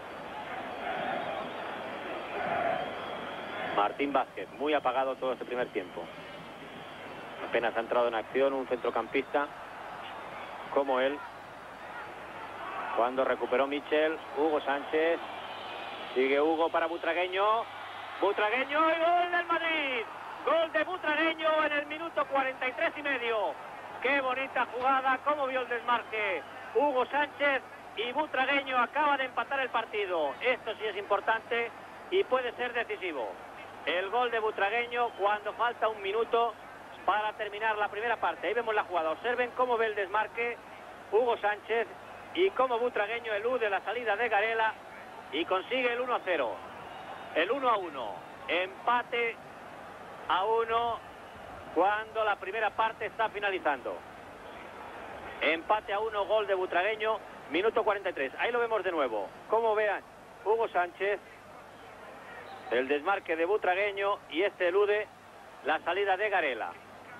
Martín Vázquez, muy apagado todo este primer tiempo. Apenas ha entrado en acción un centrocampista como él. Cuando recuperó Michel, Hugo Sánchez. Sigue Hugo para Butragueño. Butragueño y gol del Madrid. Gol de Butragueño en el minuto cuarenta y tres y medio. Qué bonita jugada, cómo vio el desmarque Hugo Sánchez, y Butragueño acaba de empatar el partido. Esto sí es importante y puede ser decisivo. El gol de Butragueño cuando falta un minuto para terminar la primera parte. Ahí vemos la jugada. Observen cómo ve el desmarque Hugo Sánchez y cómo Butragueño elude la salida de Garela y consigue el uno a cero. El uno a uno. Empate a uno cuando la primera parte está finalizando. Empate a uno, gol de Butragueño, minuto cuarenta y tres. Ahí lo vemos de nuevo. Como vean, Hugo Sánchez, el desmarque de Butragueño y este elude la salida de Garela.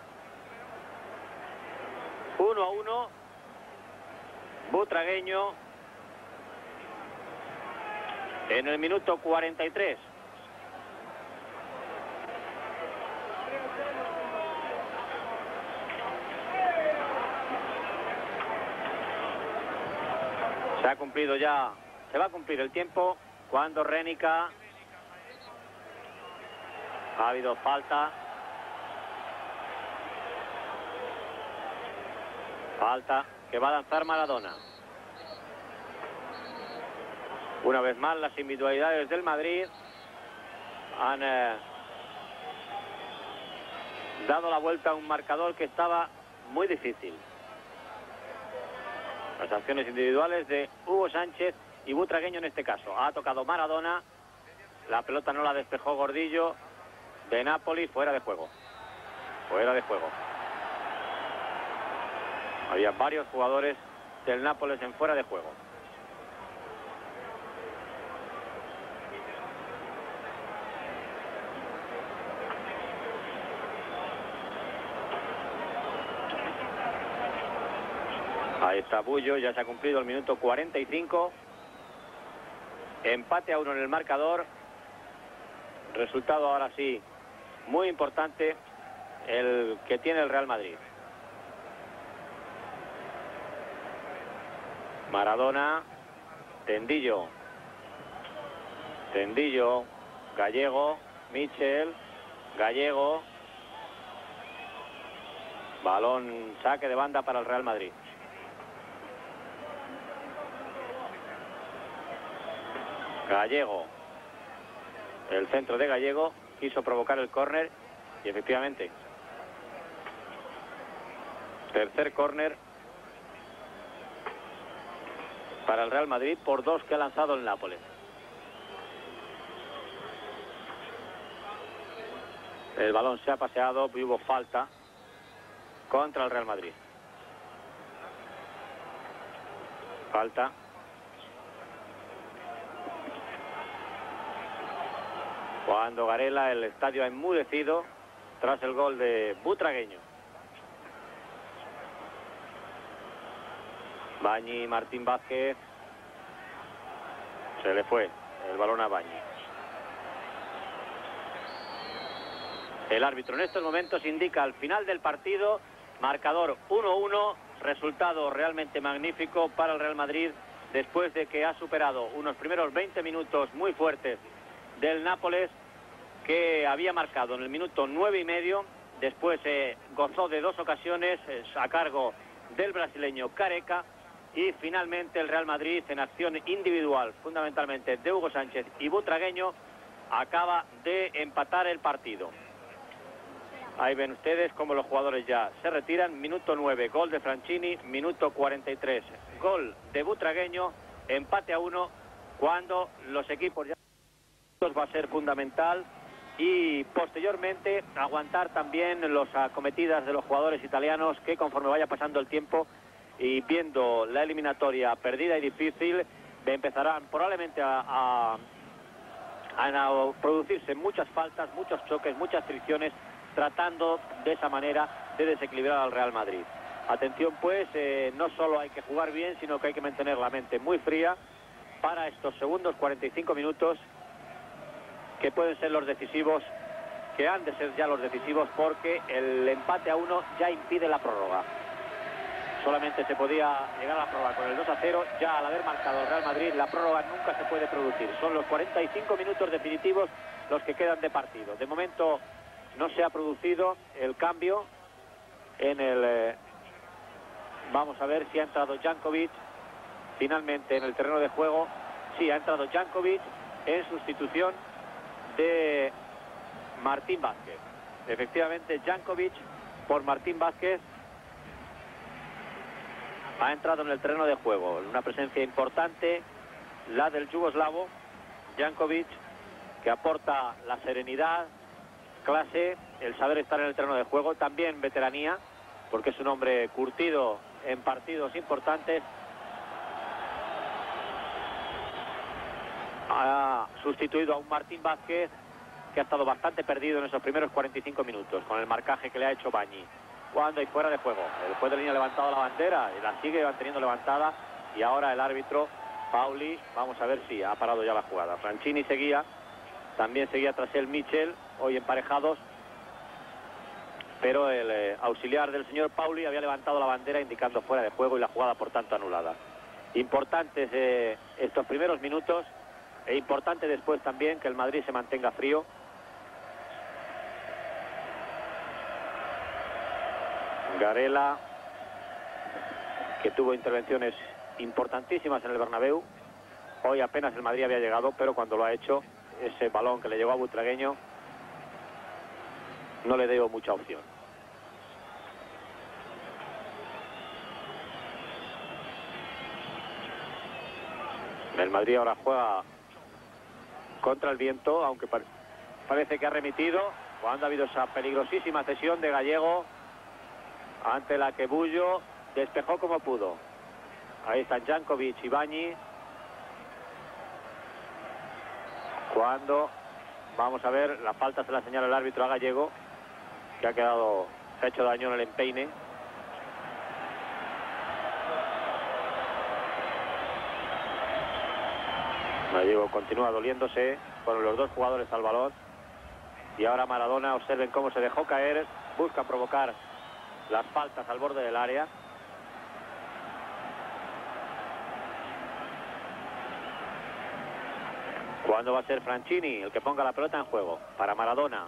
uno a uno. Butragueño en el minuto cuarenta y tres. Se ha cumplido ya, se va a cumplir el tiempo cuando Rénica. Ha habido falta. Falta que va a lanzar Maradona. Una vez más las individualidades del Madrid han eh, dado la vuelta a un marcador que estaba muy difícil. Las acciones individuales de Hugo Sánchez y Butragueño en este caso. Ha tocado Maradona. La pelota no la despejó Gordillo de Napoli, fuera de juego. Fuera de juego. Había varios jugadores del Nápoles en fuera de juego. Ahí está Bullo, ya se ha cumplido el minuto cuarenta y cinco. Empate a uno en el marcador. Resultado ahora sí muy importante el que tiene el Real Madrid. Maradona, Tendillo, Tendillo, Gallego, Michel, Gallego. Balón, saque de banda para el Real Madrid. Gallego. El centro de Gallego quiso provocar el córner y efectivamente Tercer córner para el Real Madrid por dos que ha lanzado el Nápoles. El balón se ha paseado y hubo falta contra el Real Madrid. Falta. Cuando Garela, el estadio ha enmudecido tras el gol de Butragueño. Bañi, Martín Vázquez. Se le fue el balón a Bañi. El árbitro en estos momentos indica al final del partido, marcador uno uno, resultado realmente magnífico para el Real Madrid después de que ha superado unos primeros veinte minutos muy fuertes del Nápoles, que había marcado en el minuto nueve y medio. Después eh, gozó de dos ocasiones eh, a cargo del brasileño Careca, y finalmente el Real Madrid, en acción individual fundamentalmente de Hugo Sánchez y Butragueño, acaba de empatar el partido. Ahí ven ustedes cómo los jugadores ya se retiran. Minuto nueve, gol de Franchini. Minuto cuarenta y tres, gol de Butragueño. Empate a uno, cuando los equipos ya... va a ser fundamental, y posteriormente aguantar también las acometidas de los jugadores italianos, que conforme vaya pasando el tiempo y viendo la eliminatoria perdida y difícil, empezarán probablemente a, a, a producirse muchas faltas, muchos choques, muchas fricciones, tratando de esa manera de desequilibrar al Real Madrid. Atención pues, eh, no solo hay que jugar bien, sino que hay que mantener la mente muy fría para estos segundos cuarenta y cinco minutos, que pueden ser los decisivos, que han de ser ya los decisivos, porque el empate a uno ya impide la prórroga. Solamente se podía llegar a la prórroga con el dos a cero, ya al haber marcado el Real Madrid, la prórroga nunca se puede producir. Son los cuarenta y cinco minutos definitivos los que quedan de partido. De momento no se ha producido el cambio en el... Eh, vamos a ver si ha entrado Jankovic finalmente en el terreno de juego. Sí, ha entrado Jankovic en sustitución de Martín Vázquez. Efectivamente, Jankovic por Martín Vázquez ha entrado en el terreno de juego. Una presencia importante, la del yugoslavo Jankovic, que aporta la serenidad, clase, el saber estar en el terreno de juego, también veteranía, porque es un hombre curtido en partidos importantes. Ha sustituido a un Martín Vázquez que ha estado bastante perdido en esos primeros cuarenta y cinco minutos con el marcaje que le ha hecho Bañi. Cuando hay fuera de juego, el juez de línea ha levantado la bandera y la sigue manteniendo levantada, y ahora el árbitro Pauli, vamos a ver si ha parado ya la jugada. Franchini seguía, también seguía tras él Michel, hoy emparejados, pero el eh, auxiliar del señor Pauli había levantado la bandera indicando fuera de juego, y la jugada por tanto anulada. Importantes eh, estos primeros minutos, e importante después también que el Madrid se mantenga frío. Garela, que tuvo intervenciones importantísimas en el Bernabéu. Hoy apenas el Madrid había llegado, pero cuando lo ha hecho, ese balón que le llegó a Butragueño no le dio mucha opción. El Madrid ahora juega contra el viento, aunque par parece que ha remitido, cuando ha habido esa peligrosísima cesión de Gallego, ante la que Bullo despejó como pudo. Ahí están Jankovic y Bañi. Cuando, vamos a ver, la falta se la señala el árbitro a Gallego, que ha quedado, se ha hecho daño en el empeine. Gallego continúa doliéndose con los dos jugadores al balón. Y ahora Maradona, observen cómo se dejó caer, busca provocar las faltas al borde del área. ¿Cuándo va a ser Franchini el que ponga la pelota en juego? Para Maradona.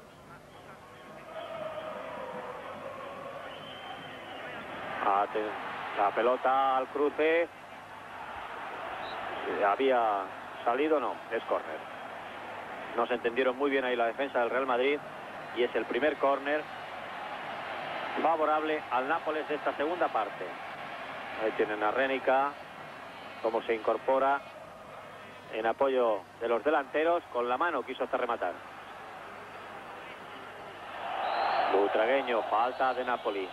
La pelota al cruce. ¿Había salido? No, es córner. No se entendieron muy bien ahí la defensa del Real Madrid, y es el primer córner favorable al Nápoles de esta segunda parte. Ahí tienen a Renica, cómo se incorpora en apoyo de los delanteros. Con la mano quiso hasta rematar. Butragueño, falta de Napoli.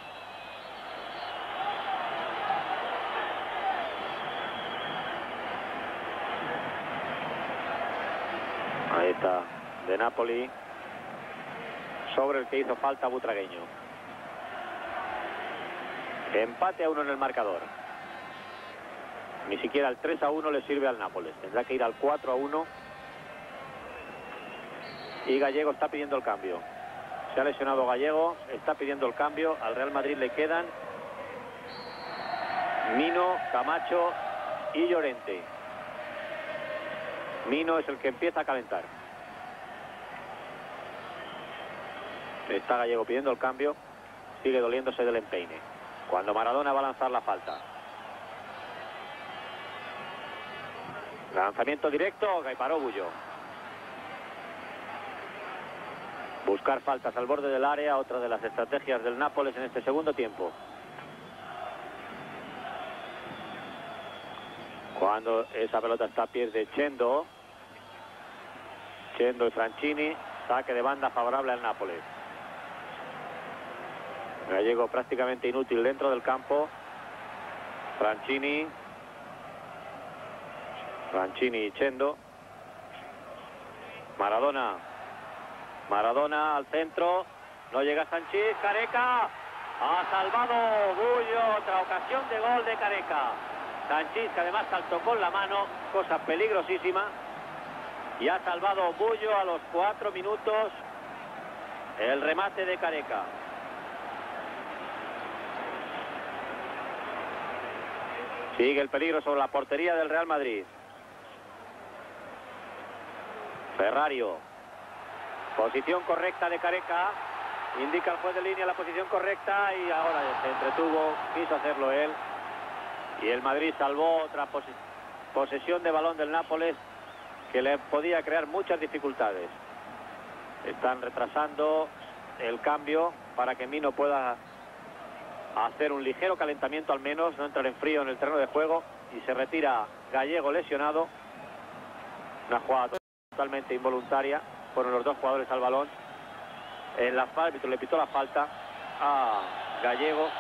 Ahí está, de Napoli, sobre el que hizo falta Butragueño. Empate a uno en el marcador. Ni siquiera el tres a uno le sirve al Nápoles. Tendrá que ir al cuatro a uno. Y Gallego está pidiendo el cambio. Se ha lesionado Gallego, está pidiendo el cambio. Al Real Madrid le quedan Mino, Camacho y Llorente. Mino es el que empieza a calentar. Está Gallego pidiendo el cambio. Sigue doliéndose del empeine. Cuando Maradona va a lanzar la falta. Lanzamiento directo, que paró Bullo. Buscar faltas al borde del área, otra de las estrategias del Nápoles en este segundo tiempo. Cuando esa pelota está a pies de Chendo. Chendo y Franchini, saque de banda favorable al Nápoles. Gallego prácticamente inútil dentro del campo. Franchini. Franchini y Chendo. Maradona. Maradona al centro. No llega Sanchís. Careca. Ha salvado Bullo. Otra ocasión de gol de Careca. Sanchís, que además saltó con la mano. Cosa peligrosísima. Y ha salvado Bullo a los cuatro minutos. El remate de Careca. Sigue el peligro sobre la portería del Real Madrid. Ferrario. Posición correcta de Careca. Indica el juez de línea la posición correcta y ahora se entretuvo. Quiso hacerlo él. Y el Madrid salvó otra pos posesión de balón del Nápoles que le podía crear muchas dificultades. Están retrasando el cambio para que Mino pueda hacer un ligero calentamiento, al menos no entrar en frío en el terreno de juego. Y se retira Gallego lesionado. Una jugada totalmente involuntaria. Fueron los dos jugadores al balón. El árbitro le pitó la falta a Gallego.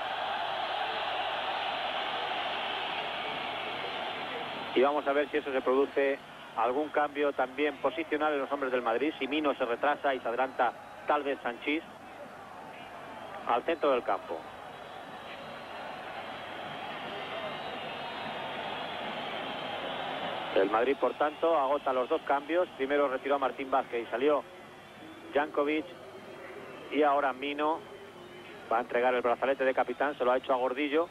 Y vamos a ver si eso se produce algún cambio también posicional en los hombres del Madrid. Si Mino se retrasa y se adelanta tal vez Sanchís al centro del campo. El Madrid, por tanto, agota los dos cambios. Primero retiró a Martín Vázquez y salió Jankovic. Y ahora Mino va a entregar el brazalete de capitán. Se lo ha hecho a Gordillo.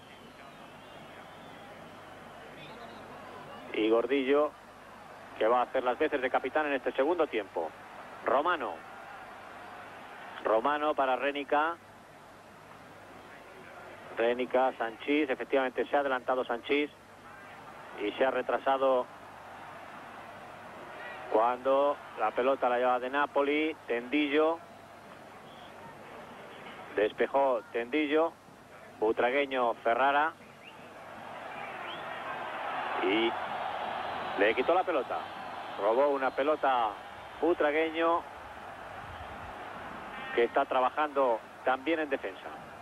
Y Gordillo, que va a hacer las veces de capitán en este segundo tiempo. Romano. Romano para Renica. Renica, Sanchís. Efectivamente se ha adelantado Sanchís. Y se ha retrasado cuando la pelota la lleva de Napoli. Tendillo. Despejó Tendillo. Butragueño, Ferrara. Y le quitó la pelota. Robó una pelota Butragueño, que está trabajando también en defensa.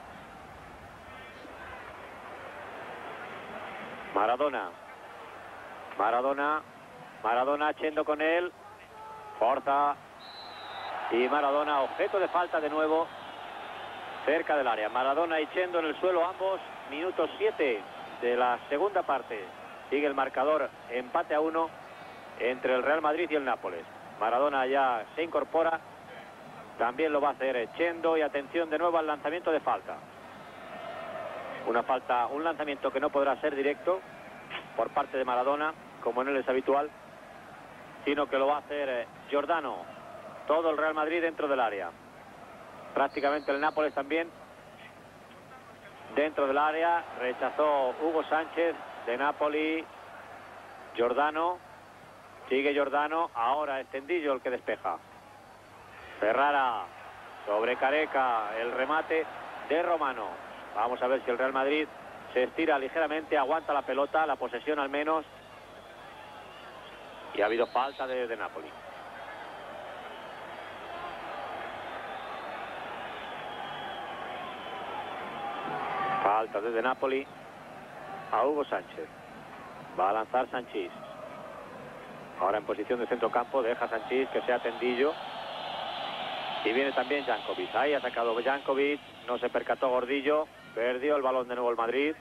Maradona. Maradona. Maradona Chendo con él. Forza. Y Maradona, objeto de falta de nuevo, cerca del área. Maradona y Chendo en el suelo ambos. Minuto siete de la segunda parte. Sigue el marcador empate a uno entre el Real Madrid y el Nápoles. Maradona ya se incorpora. También lo va a hacer Chendo. Y atención de nuevo al lanzamiento de falta. Una falta, un lanzamiento que no podrá ser directo por parte de Maradona, como en él es habitual, sino que lo va a hacer Giordano. Todo el Real Madrid dentro del área. Prácticamente el Nápoles también dentro del área. Rechazó Hugo Sánchez de Napoli. Giordano. Sigue Giordano. Ahora es Tendillo el que despeja. Ferrara sobre Careca. El remate de Romano. Vamos a ver si el Real Madrid se estira ligeramente, aguanta la pelota, la posesión al menos. Y ha habido falta de, de Napoli. Falta desde Napoli a Hugo Sánchez. Va a lanzar Sanchís. Ahora en posición de centrocampo, deja Sanchís que sea Tendillo. Y viene también Jankovic. Ahí ha sacado Jankovic. No se percató Gordillo. Perdió el balón de nuevo el Madrid.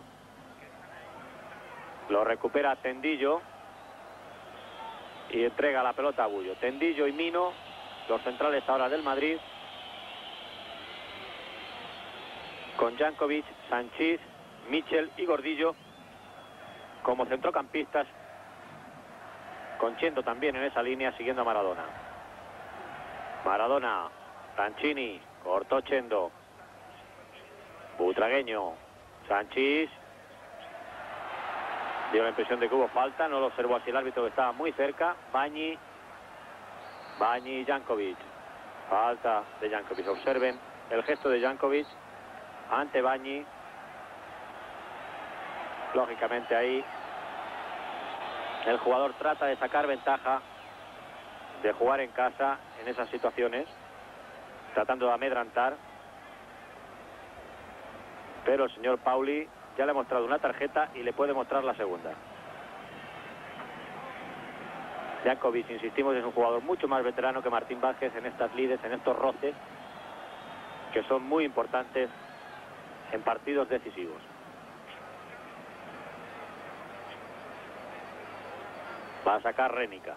Lo recupera Tendillo. Y entrega la pelota a Bullo. Tendillo y Mino, los centrales ahora del Madrid. Con Jankovic, Sanchís, Michel y Gordillo como centrocampistas. Con Chendo también en esa línea, siguiendo a Maradona. Maradona, Franchini, cortó Chendo. Butragueño, Sanchís. Dio la impresión de que hubo falta, no lo observó así el árbitro, que estaba muy cerca. Bagni, Bagni y Jankovic. Falta de Jankovic. Observen el gesto de Jankovic ante Bagni. Lógicamente ahí el jugador trata de sacar ventaja, de jugar en casa en esas situaciones, tratando de amedrantar. Pero el señor Pauli ya le ha mostrado una tarjeta y le puede mostrar la segunda. Jankovic, insistimos, es un jugador mucho más veterano que Martín Vázquez en estas lides, en estos roces, que son muy importantes en partidos decisivos. Va a sacar Rénica.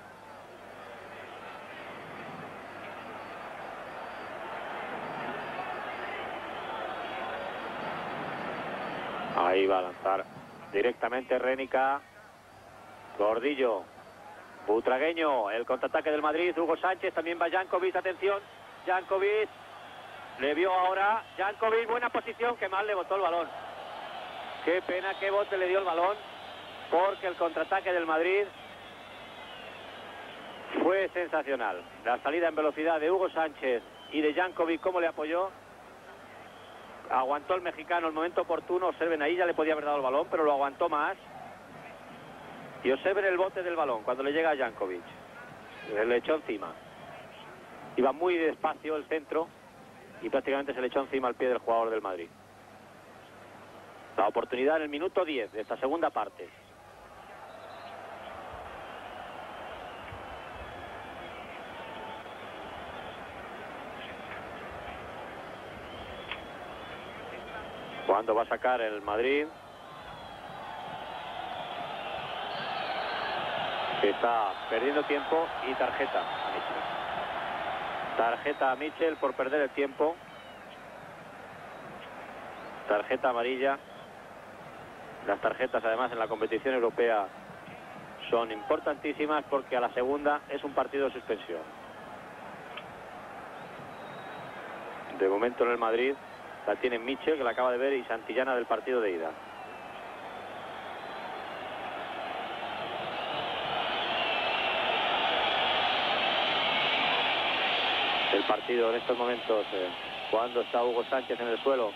Ahí va a lanzar directamente Rénica. Gordillo. Butragueño. El contraataque del Madrid. Hugo Sánchez. También va Jankovic. Atención. Jankovic. Le vio ahora. Jankovic. Buena posición. Que mal le botó el balón. Qué pena que bote le dio el balón. Porque el contraataque del Madrid fue sensacional. La salida en velocidad de Hugo Sánchez y de Jankovic, cómo le apoyó. Aguantó el mexicano el momento oportuno. Observen, ahí ya le podía haber dado el balón, pero lo aguantó más. Y observen el bote del balón cuando le llega a Jankovic. Le echó encima. Iba muy despacio el centro y prácticamente se le echó encima al pie del jugador del Madrid. La oportunidad en el minuto diez de esta segunda parte. Cuando va a sacar el Madrid. Está perdiendo tiempo y tarjeta a Michel. Tarjeta a Michel por perder el tiempo. Tarjeta amarilla. Las tarjetas además en la competición europea son importantísimas porque a la segunda es un partido de suspensión. De momento en el Madrid la tiene Michel, que la acaba de ver, y Santillana del partido de ida. El partido en estos momentos, eh, cuando está Hugo Sánchez en el suelo,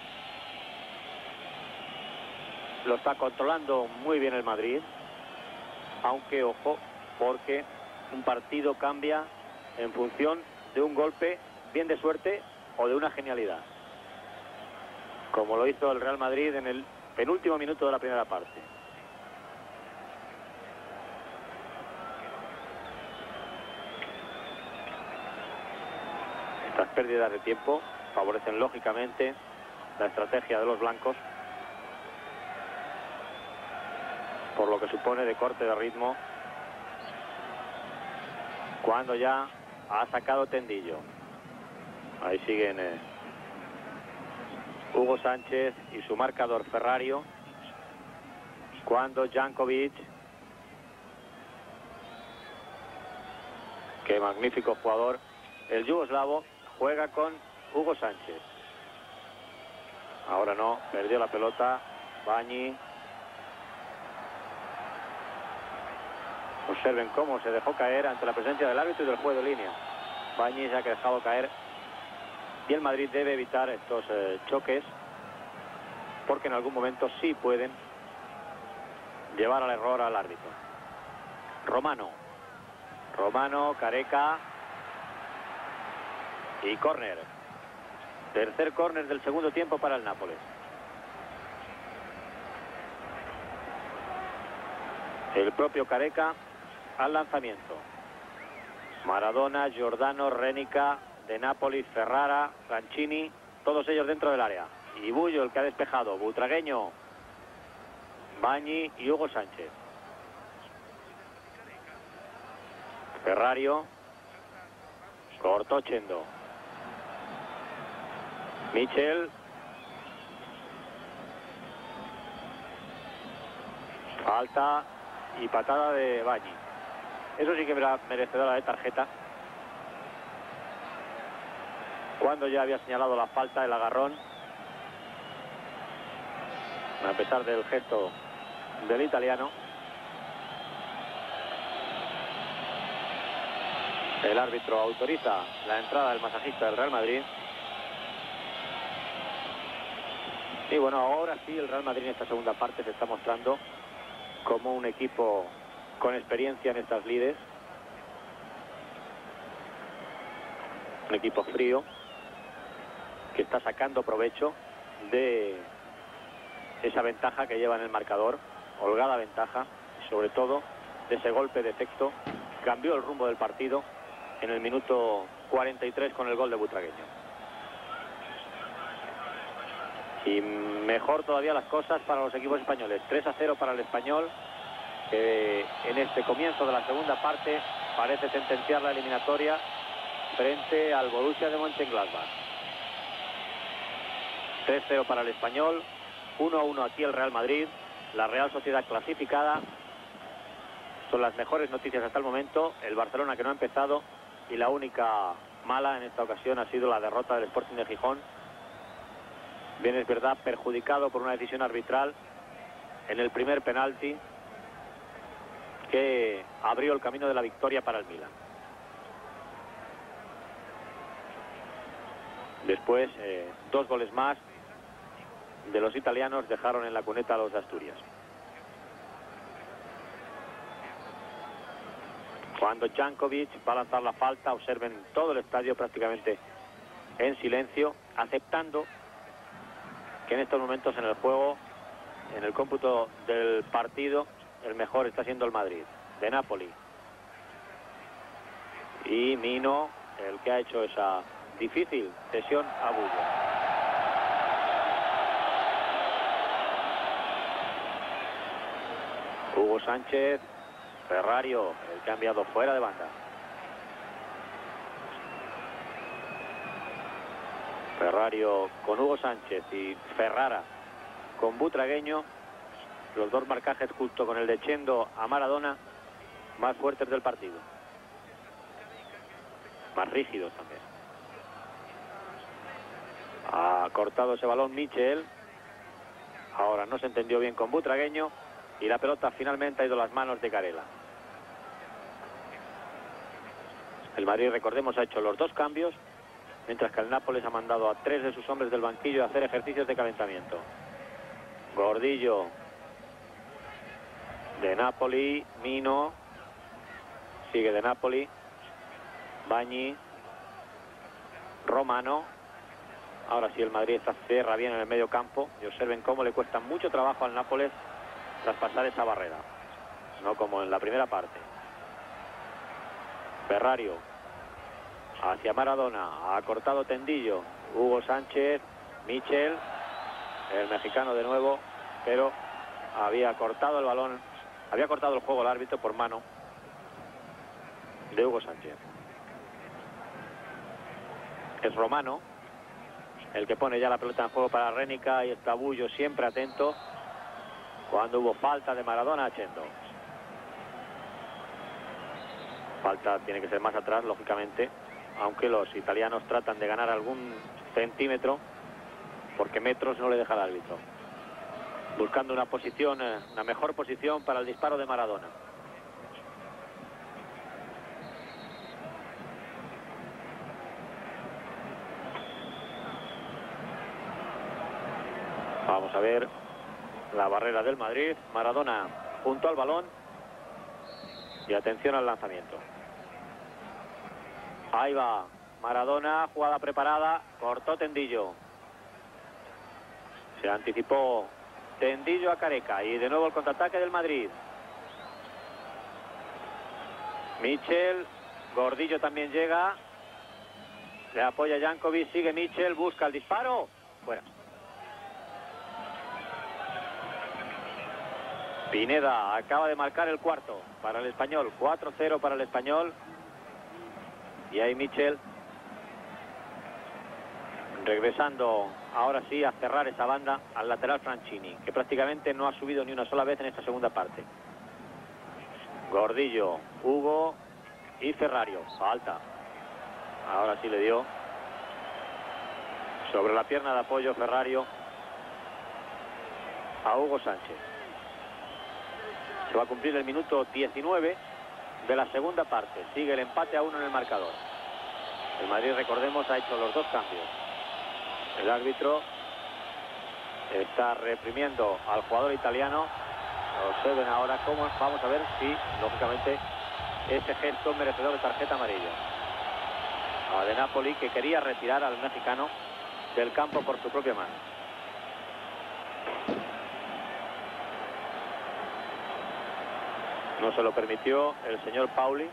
lo está controlando muy bien el Madrid, aunque ojo, porque un partido cambia en función de un golpe bien de suerte o de una genialidad, como lo hizo el Real Madrid en el penúltimo minuto de la primera parte. Estas pérdidas de tiempo favorecen lógicamente la estrategia de los blancos, por lo que supone de corte de ritmo, cuando ya ha sacado Tendillo. Ahí siguen eh, Hugo Sánchez y su marcador Ferrario, cuando Jankovic, qué magnífico jugador, el yugoslavo, juega con Hugo Sánchez. Ahora no, perdió la pelota Bagni. Observen cómo se dejó caer ante la presencia del árbitro y del juez de línea. Bagni se ha dejado caer y el Madrid debe evitar estos eh, choques, porque en algún momento sí pueden llevar al error al árbitro. Romano. Romano, Careca. Y córner. Tercer córner del segundo tiempo para el Nápoles. El propio Careca al lanzamiento. Maradona, Giordano, Rénica, De Napoli, Ferrara, Franchini, todos ellos dentro del área. Y Bullo el que ha despejado, Butragueño, Bagni y Hugo Sánchez. Ferrario, cortó Chendo. Michel. Falta y patada de Bagni. Eso sí que era merecedora de tarjeta. Cuando ya había señalado la falta, el agarrón. A pesar del gesto del italiano. El árbitro autoriza la entrada del masajista del Real Madrid. Y bueno, ahora sí el Real Madrid en esta segunda parte se está mostrando como un equipo con experiencia en estas lides. Un equipo frío que está sacando provecho de esa ventaja que lleva en el marcador, holgada ventaja, sobre todo de ese golpe de efecto. Cambió el rumbo del partido en el minuto cuarenta y tres con el gol de Butragueño. Y mejor todavía las cosas para los equipos españoles. tres a cero para el Español, que en este comienzo de la segunda parte parece sentenciar la eliminatoria frente al Borussia de Mönchengladbach. tres cero para el Español, uno a uno aquí el Real Madrid, la Real Sociedad clasificada. Son las mejores noticias hasta el momento. El Barcelona, que no ha empezado, y la única mala en esta ocasión ha sido la derrota del Sporting de Gijón. Bien, es verdad, perjudicado por una decisión arbitral en el primer penalti que abrió el camino de la victoria para el Milan. Después, eh, dos goles más de los italianos dejaron en la cuneta a los de Asturias. Cuando Jankovic va a lanzar la falta, observen todo el estadio prácticamente en silencio, aceptando que en estos momentos en el juego, en el cómputo del partido, el mejor está siendo el Madrid. De Napoli. Y Mino, el que ha hecho esa difícil cesión a Bullo. Hugo Sánchez, Ferrario, el que ha enviado fuera de banda. Ferrario con Hugo Sánchez y Ferrara con Butragueño, los dos marcajes junto con el de Chendo a Maradona más fuertes del partido, más rígidos también. Ha cortado ese balón Michel, ahora no se entendió bien con Butragueño y la pelota finalmente ha ido a las manos de Carela. El Madrid, recordemos, ha hecho los dos cambios, mientras que el Nápoles ha mandado a tres de sus hombres del banquillo a hacer ejercicios de calentamiento. Gordillo, De Napoli, Mino, sigue De Napoli, Bagni, Romano. Ahora sí el Madrid está, cierra bien en el medio campo, y observen cómo le cuesta mucho trabajo al Nápoles traspasar esa barrera, no como en la primera parte. Ferrario hacia Maradona, ha cortado Tendillo, Hugo Sánchez, Michel, el mexicano de nuevo, pero había cortado el balón, había cortado el juego el árbitro por mano de Hugo Sánchez. Es Romano el que pone ya la pelota en juego para Rénica, y está Bullo siempre atento cuando hubo falta de Maradona a Chendo. Falta tiene que ser más atrás, lógicamente, aunque los italianos tratan de ganar algún centímetro, porque metros no le deja el árbitro. Buscando una posición, una mejor posición para el disparo de Maradona. Vamos a ver la barrera del Madrid. Maradona junto al balón. Y atención al lanzamiento. Ahí va Maradona, jugada preparada. Cortó Tendillo. Se anticipó Tendillo a Careca. Y de nuevo el contraataque del Madrid. Michel. Gordillo también llega. Le apoya Jankovic. Sigue Michel. Busca el disparo. Fuera. Pineda acaba de marcar el cuarto para el Español. cuatro cero para el Español. Y ahí Michel regresando ahora sí a cerrar esa banda al lateral Franchini, que prácticamente no ha subido ni una sola vez en esta segunda parte. Gordillo, Hugo y Ferrario. Falta. Ahora sí le dio sobre la pierna de apoyo Ferrario a Hugo Sánchez. Se va a cumplir el minuto diecinueve de la segunda parte. Sigue el empate a uno en el marcador. El Madrid, recordemos, ha hecho los dos cambios. El árbitro está reprimiendo al jugador italiano. Observen ahora cómo. Vamos a ver si, lógicamente, ese gesto es merecedor de tarjeta amarilla. A De Napoli, que quería retirar al mexicano del campo por su propia mano. No se lo permitió el señor Pauli.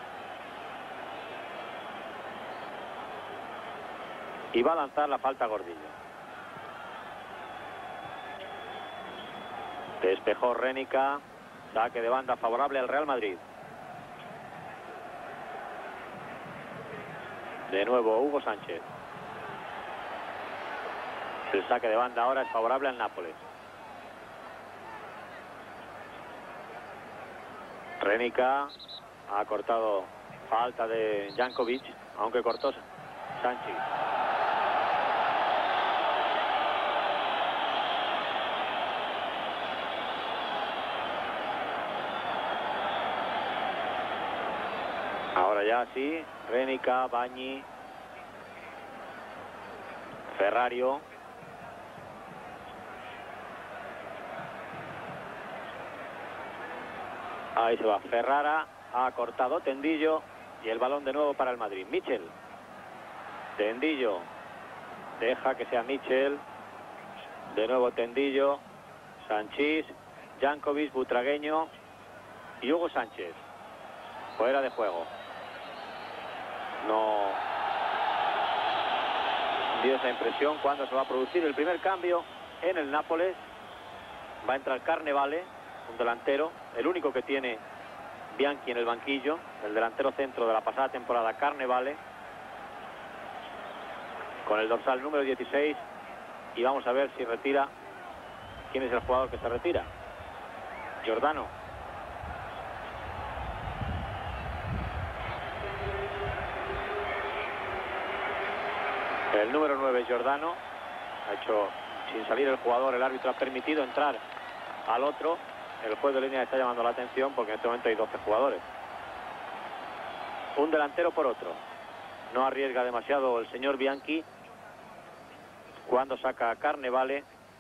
Y va a lanzar la falta Gordillo. Despejó Rénica. Saque de banda favorable al Real Madrid. De nuevo Hugo Sánchez. El saque de banda ahora es favorable al Nápoles. Rénica ha cortado falta de Jankovic, aunque cortó Sánchez. Ahora ya sí, Rénica, Bagni, Ferrario. Ahí se va Ferrara, ha cortado Tendillo y el balón de nuevo para el Madrid. Michel. Tendillo. Deja que sea Michel. De nuevo Tendillo. Sanchís, Jankovic, Butragueño y Hugo Sánchez. Fuera de juego. No dio esa impresión cuando se va a producir el primer cambio en el Nápoles. Va a entrar Carnevale, un delantero, el único que tiene Bianchi en el banquillo, el delantero centro de la pasada temporada, Carnevale, con el dorsal número dieciséis. Y vamos a ver si retira. ¿Quién es el jugador que se retira? Giordano. El número nueve, Giordano. Ha hecho, sin salir el jugador, el árbitro ha permitido entrar al otro. El juez de línea está llamando la atención porque en este momento hay doce jugadores. Un delantero por otro. No arriesga demasiado el señor Bianchi cuando saca a Carnevale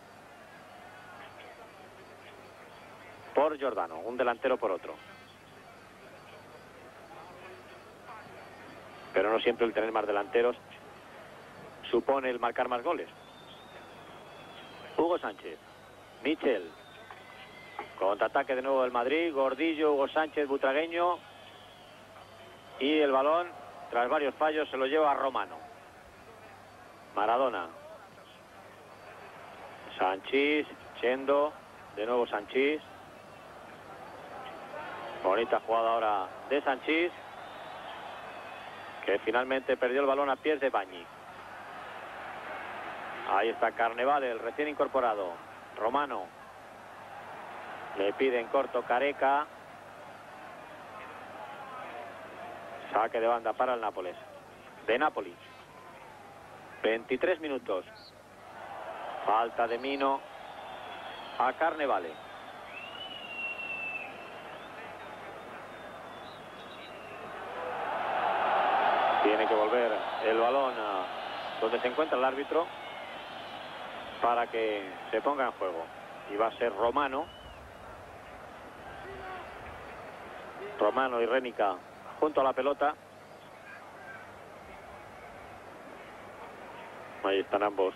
por Giordano. Un delantero por otro. Pero no siempre el tener más delanteros supone el marcar más goles. Hugo Sánchez. Michel. Contraataque de nuevo del Madrid. Gordillo, Hugo Sánchez, Butragueño. Y el balón, tras varios fallos, se lo lleva a Romano. Maradona. Sanchís, Chendo. De nuevo Sanchís. Bonita jugada ahora de Sanchís, que finalmente perdió el balón a pies de Bagni. Ahí está Carnevale, el recién incorporado. Romano. Le pide en corto Careca. Saque de banda para el Nápoles. De Napoli. veintitrés minutos. Falta de Mino a Carnevale. Tiene que volver el balón a donde se encuentra el árbitro. para que se ponga en juego. Y va a ser Romano. Romano y Rénica junto a la pelota. Ahí están ambos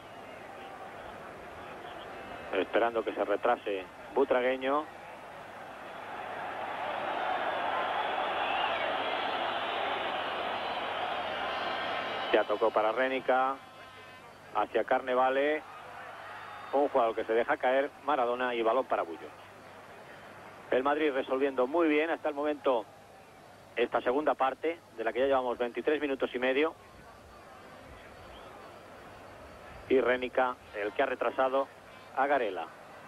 esperando que se retrase Butragueño. Ya tocó para Rénica. Hacia Carnevale. Un jugador que se deja caer, Maradona, y balón para Bullo. El Madrid resolviendo muy bien hasta el momento esta segunda parte, de la que ya llevamos veintitrés minutos y medio. Y Rénica, el que ha retrasado a Garela.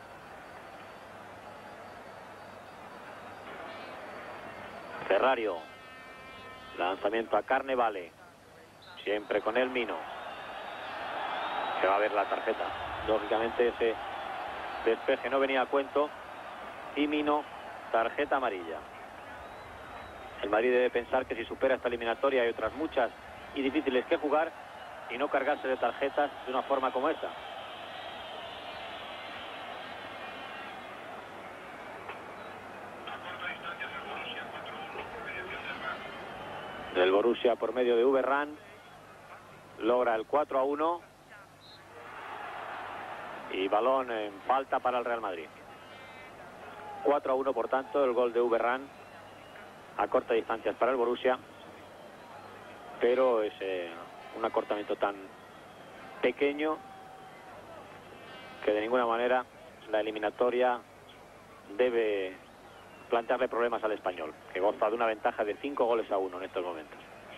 Ferrario. Lanzamiento a Carnevale. Siempre con el Mino. Se va a ver la tarjeta. Lógicamente ese despeje no venía a cuento. Y Mino, tarjeta amarilla. El Madrid debe pensar que si supera esta eliminatoria hay otras muchas y difíciles que jugar y no cargarse de tarjetas de una forma como esta. El Borussia, por medio de Uberran, logra el cuatro a uno. Y balón en falta para el Real Madrid. cuatro a uno, por tanto, el gol de Uberran a corta distancia para el Borussia. Pero es eh, un acortamiento tan pequeño que de ninguna manera la eliminatoria debe plantearle problemas al Español, que goza de una ventaja de cinco goles a uno en estos momentos.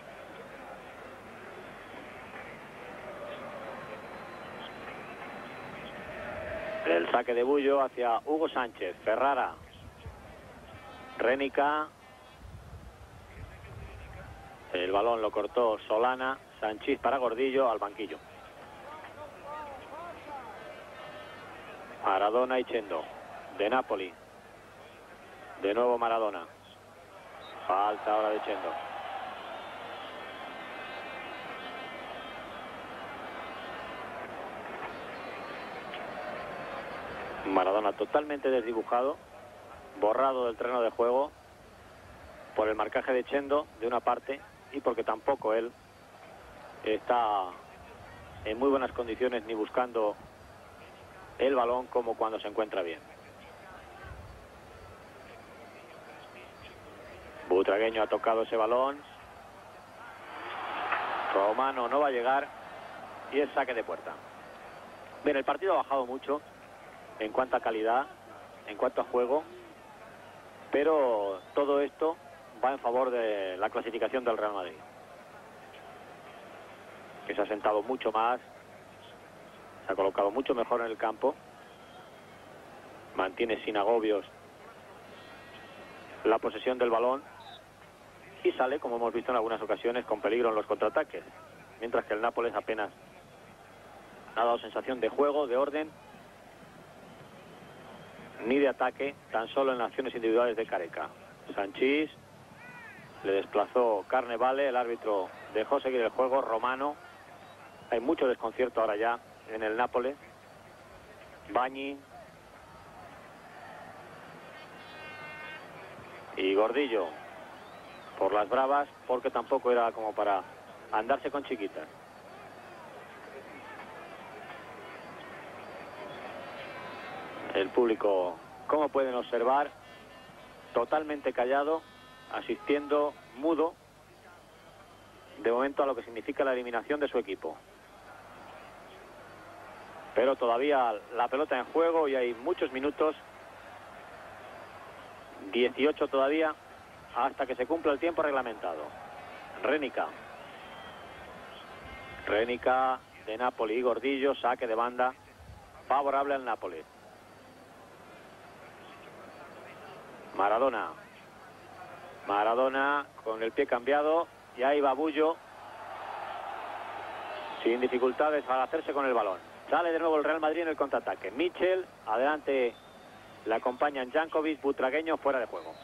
El saque de Bullo hacia Hugo Sánchez. Ferrara. Rénica. El balón lo cortó Solana. Sanchís para Gordillo al banquillo. Maradona y Chendo. De Napoli. De nuevo Maradona. Falta ahora de Chendo. Maradona totalmente desdibujado, borrado del terreno de juego por el marcaje de Chendo de una parte y porque tampoco él está en muy buenas condiciones ni buscando el balón como cuando se encuentra bien. Butragueño ha tocado ese balón. Romano no va a llegar y es saque de puerta. Bien, el partido ha bajado mucho en cuanto a calidad, en cuanto a juego, pero todo esto va en favor de la clasificación del Real Madrid, que se ha sentado mucho más, se ha colocado mucho mejor en el campo, mantiene sin agobios la posesión del balón y sale, como hemos visto en algunas ocasiones, con peligro en los contraataques, mientras que el Nápoles apenas ha dado sensación de juego, de orden, ni de ataque, tan solo en acciones individuales de Careca. Sanchís le desplazó Carnevale, el árbitro dejó seguir el juego. Romano, hay mucho desconcierto ahora ya en el Nápoles. Bagni y Gordillo por las bravas, porque tampoco era como para andarse con chiquitas. El público, como pueden observar, totalmente callado, asistiendo mudo de momento a lo que significa la eliminación de su equipo. Pero todavía la pelota en juego y hay muchos minutos, dieciocho todavía, hasta que se cumpla el tiempo reglamentado. Rénica. Rénica de Napoli y Gordillo, saque de banda favorable al Nápoles. Maradona. Maradona con el pie cambiado y ahí va Bullo sin dificultades al hacerse con el balón. Sale de nuevo el Real Madrid en el contraataque. Michel, adelante le acompañan Jankovic, Butragueño fuera de juego.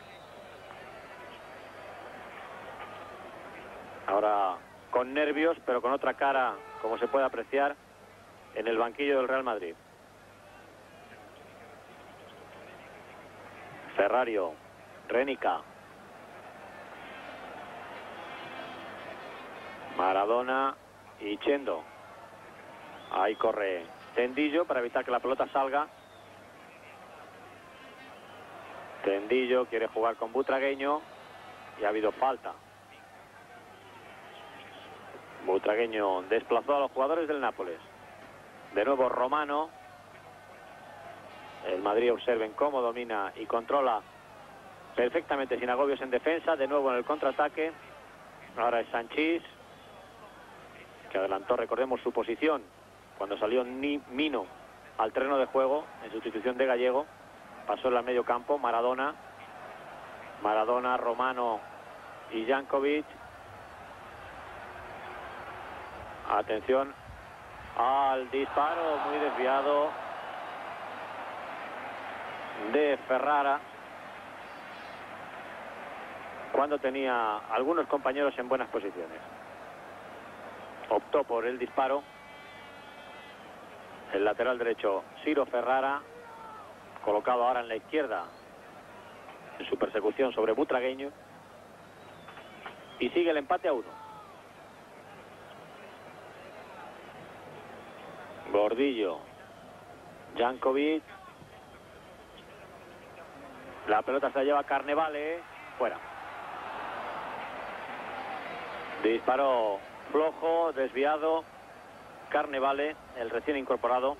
Ahora con nervios, pero con otra cara, como se puede apreciar, en el banquillo del Real Madrid. Ferrario, Rénica, Maradona y Chendo. Ahí corre Tendillo para evitar que la pelota salga. Tendillo quiere jugar con Butragueño y ha habido falta. Butragueño desplazó a los jugadores del Nápoles. De nuevo Romano. El Madrid, observen cómo domina y controla perfectamente sin agobios en defensa. De nuevo en el contraataque. Ahora es Sanchís, que adelantó, recordemos, su posición cuando salió Ni Mino al terreno de juego en sustitución de Gallego. Pasó en el medio campo. Maradona. Maradona, Romano y Jankovic. Atención al disparo muy desviado de Ferrara, cuando tenía algunos compañeros en buenas posiciones. Optó por el disparo el lateral derecho Ciro Ferrara, colocado ahora en la izquierda en su persecución sobre Butragueño, y sigue el empate a uno. Gordillo, Jankovic, la pelota se la lleva Carnevale, fuera. Disparo flojo, desviado, Carnevale, el recién incorporado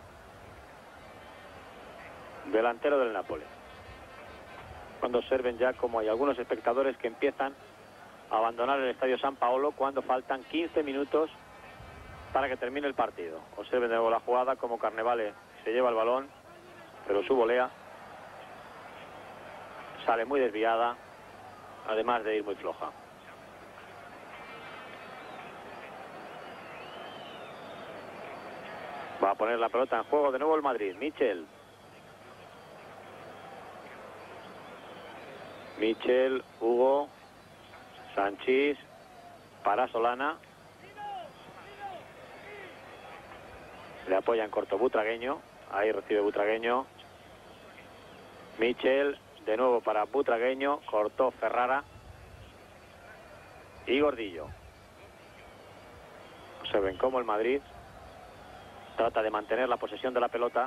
delantero del Nápoles. Cuando observen ya como hay algunos espectadores que empiezan a abandonar el Estadio San Paolo cuando faltan quince minutos para que termine el partido. Observen de nuevo la jugada, como Carnevale se lleva el balón, pero su volea sale muy desviada, además de ir muy floja. Va a poner la pelota en juego de nuevo el Madrid. Michel. Michel, Hugo, Sanchís, para Solana. Le apoya en corto Butragueño. Ahí recibe Butragueño. Michel, de nuevo para Butragueño. Cortó Ferrara. Y Gordillo. Observen cómo el Madrid trata de mantener la posesión de la pelota.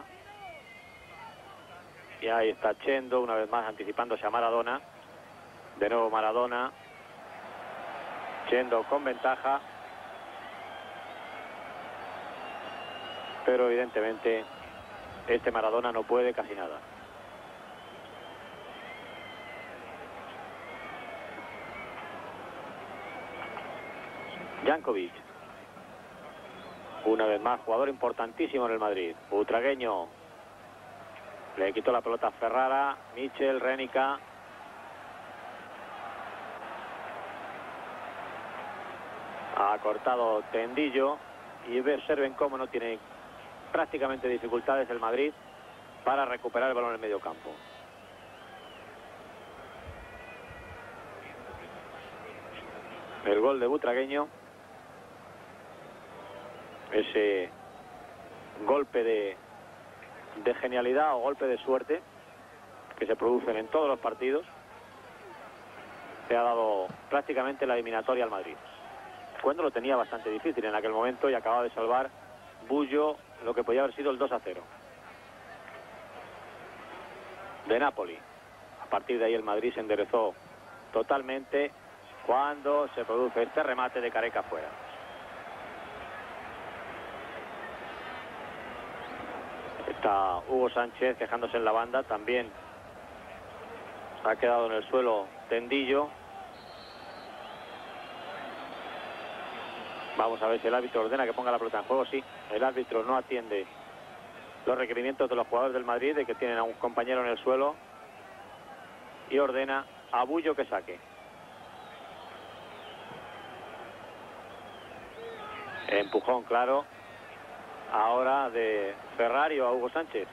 Y ahí está Chendo, una vez más anticipándose a Maradona. De nuevo Maradona. Chendo con ventaja. Pero evidentemente este Maradona no puede casi nada. Jankovic. Una vez más, jugador importantísimo en el Madrid. Butragueño. Le quitó la pelota a Ferrara. Michel, Rénica. Ha cortado Tendillo. Y observen cómo no tiene prácticamente dificultades el Madrid para recuperar el balón en el medio campo. El gol de Butragueño. Ese golpe de, de genialidad o golpe de suerte que se producen en todos los partidos, le ha dado prácticamente la eliminatoria al Madrid, cuando lo tenía bastante difícil en aquel momento, y acababa de salvar Bullo lo que podía haber sido el dos a cero de Napoli. A partir de ahí el Madrid se enderezó totalmente cuando se produce este remate de Careca fuera. Está Hugo Sánchez quejándose en la banda. También ha quedado en el suelo Tendillo. Vamos a ver si el árbitro ordena que ponga la pelota en juego. Sí, el árbitro no atiende los requerimientos de los jugadores del Madrid de que tienen a un compañero en el suelo, y ordena a Bullo que saque. Empujón claro ahora de Ferrario a Hugo Sánchez.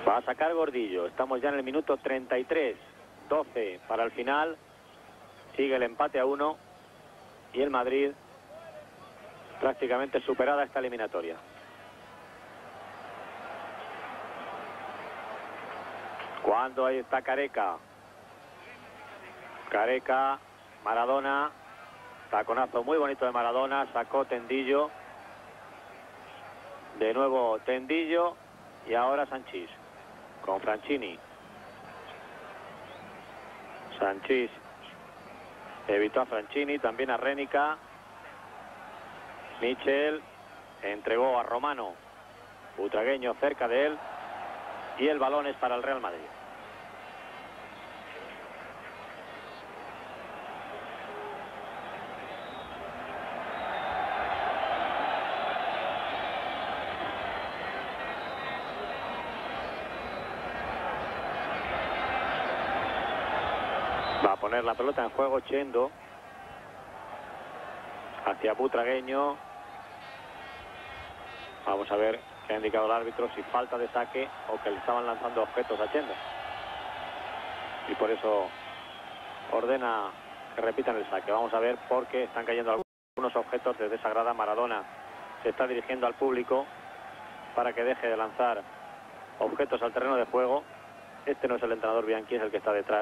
Va a sacar Gordillo. Estamos ya en el minuto treinta y tres. doce para el final. Sigue el empate a uno. Y el Madrid prácticamente superada esta eliminatoria. Cuando ahí está Careca. Careca, Maradona. Taconazo muy bonito de Maradona. Sacó Tendillo. De nuevo Tendillo. Y ahora Sanchís. Con Franchini. Sanchís evitó a Franchini, también a Rénica. Michel entregó a Romano. Butragueño cerca de él. Y el balón es para el Real Madrid. Va a poner la pelota en juego Chendo. Hacia Butragueño. Vamos a ver qué ha indicado el árbitro, si falta de saque o que le estaban lanzando objetos a Chendo. Y por eso ordena que repitan el saque. Vamos a ver por qué están cayendo algunos objetos desde esa grada. Maradona se está dirigiendo al público para que deje de lanzar objetos al terreno de juego. Este no es el entrenador Bianchi, es el que está detrás.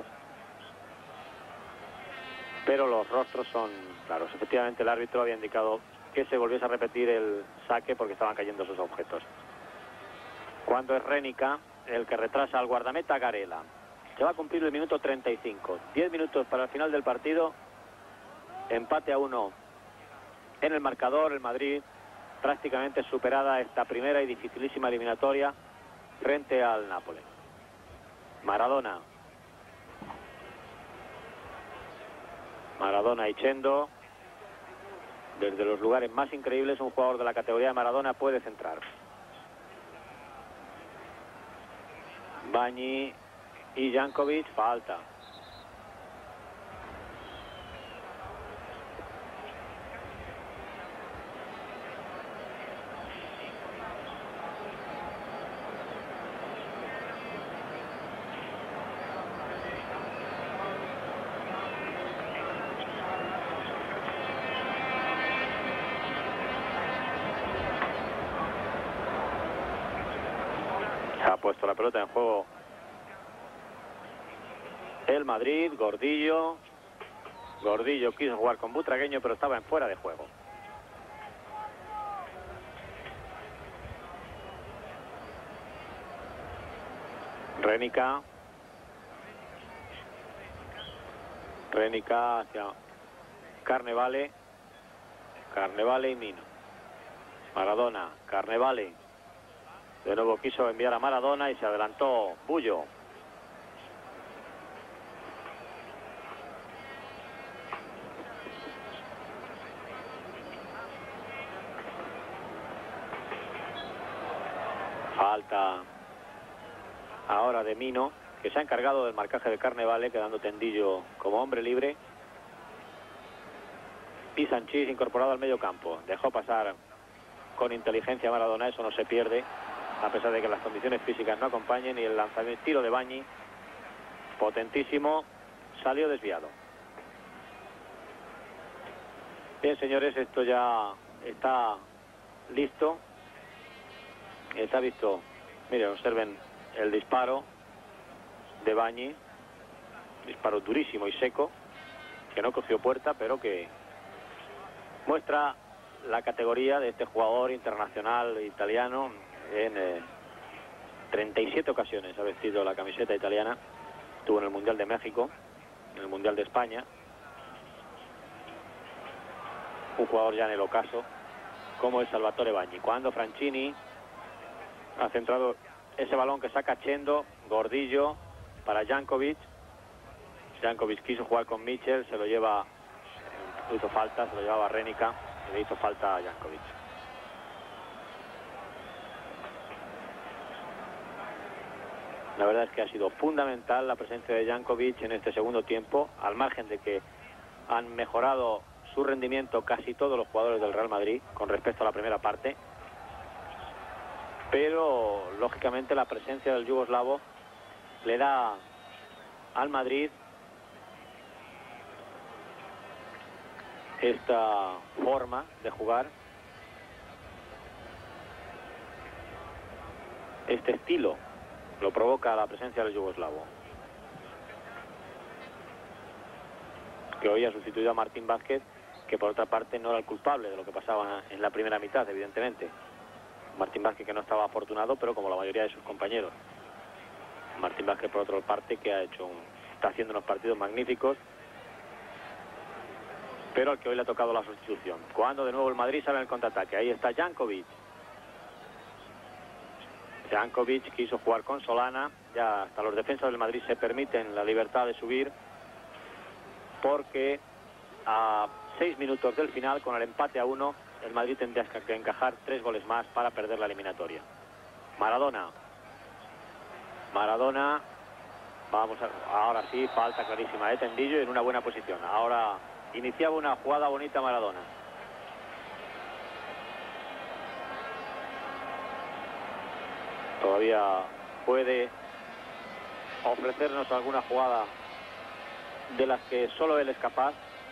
Pero los rostros son claros. Efectivamente el árbitro había indicado que se volviese a repetir el saque porque estaban cayendo esos objetos. Cuando es Rénica el que retrasa al guardameta Garela. Se va a cumplir el minuto treinta y cinco. diez minutos para el final del partido. Empate a uno en el marcador. El Madrid prácticamente superada esta primera y dificilísima eliminatoria frente al Nápoles. Maradona. Maradona y Chendo. Desde los lugares más increíbles, un jugador de la categoría de Maradona puede centrar. Bagni y Jankovic, falta. Ha puesto la pelota en juego el Madrid. Gordillo. Gordillo quiso jugar con Butragueño, pero estaba en fuera de juego. Rénica. Rénica hacia Carnevale. Carnevale y Mino. Maradona. Carnevale. De nuevo quiso enviar a Maradona y se adelantó Bullo. Falta ahora de Mino, que se ha encargado del marcaje de Carnevale, quedando Tendillo como hombre libre. Y Sanchís incorporado al medio campo. Dejó pasar con inteligencia a Maradona, eso no se pierde, a pesar de que las condiciones físicas no acompañen. Y el lanzamiento, tiro de Bagni, potentísimo, salió desviado. Bien, señores, esto ya está listo. Está visto, miren, observen el disparo de Bagni, disparo durísimo y seco, que no cogió puerta, pero que muestra la categoría de este jugador internacional italiano. En eh, treinta y siete ocasiones ha vestido la camiseta italiana. Estuvo en el Mundial de México, en el Mundial de España. Un jugador ya en el ocaso, como es Salvatore Bagni. Cuando Franchini ha centrado ese balón que saca Chendo, Gordillo para Jankovic. Jankovic quiso jugar con Michel, se lo lleva, hizo falta, se lo llevaba Rénica y le hizo falta a Jankovic. La verdad es que ha sido fundamental la presencia de Jankovic en este segundo tiempo, al margen de que han mejorado su rendimiento casi todos los jugadores del Real Madrid con respecto a la primera parte. pero lógicamente la presencia del yugoslavo le da al Madrid esta forma de jugar, este estilo lo provoca la presencia del yugoslavo, que hoy ha sustituido a Martín Vázquez, que por otra parte no era el culpable de lo que pasaba en la primera mitad, evidentemente. Martín Vázquez, que no estaba afortunado, pero como la mayoría de sus compañeros. Martín Vázquez, por otra parte, que ha hecho un, está haciendo unos partidos magníficos, pero al que hoy le ha tocado la sustitución. Cuando de nuevo el Madrid sale en el contraataque. Ahí está Jankovic. Jankovic quiso jugar con Solana. Ya hasta los defensas del Madrid se permiten la libertad de subir, porque a seis minutos del final, con el empate a uno, el Madrid tendría que encajar tres goles más para perder la eliminatoria. Maradona. Maradona. Vamos a, ahora sí, falta clarísima de Tendillo en una buena posición. Ahora iniciaba una jugada bonita Maradona. Todavía puede ofrecernos alguna jugada de las que solo él es capaz.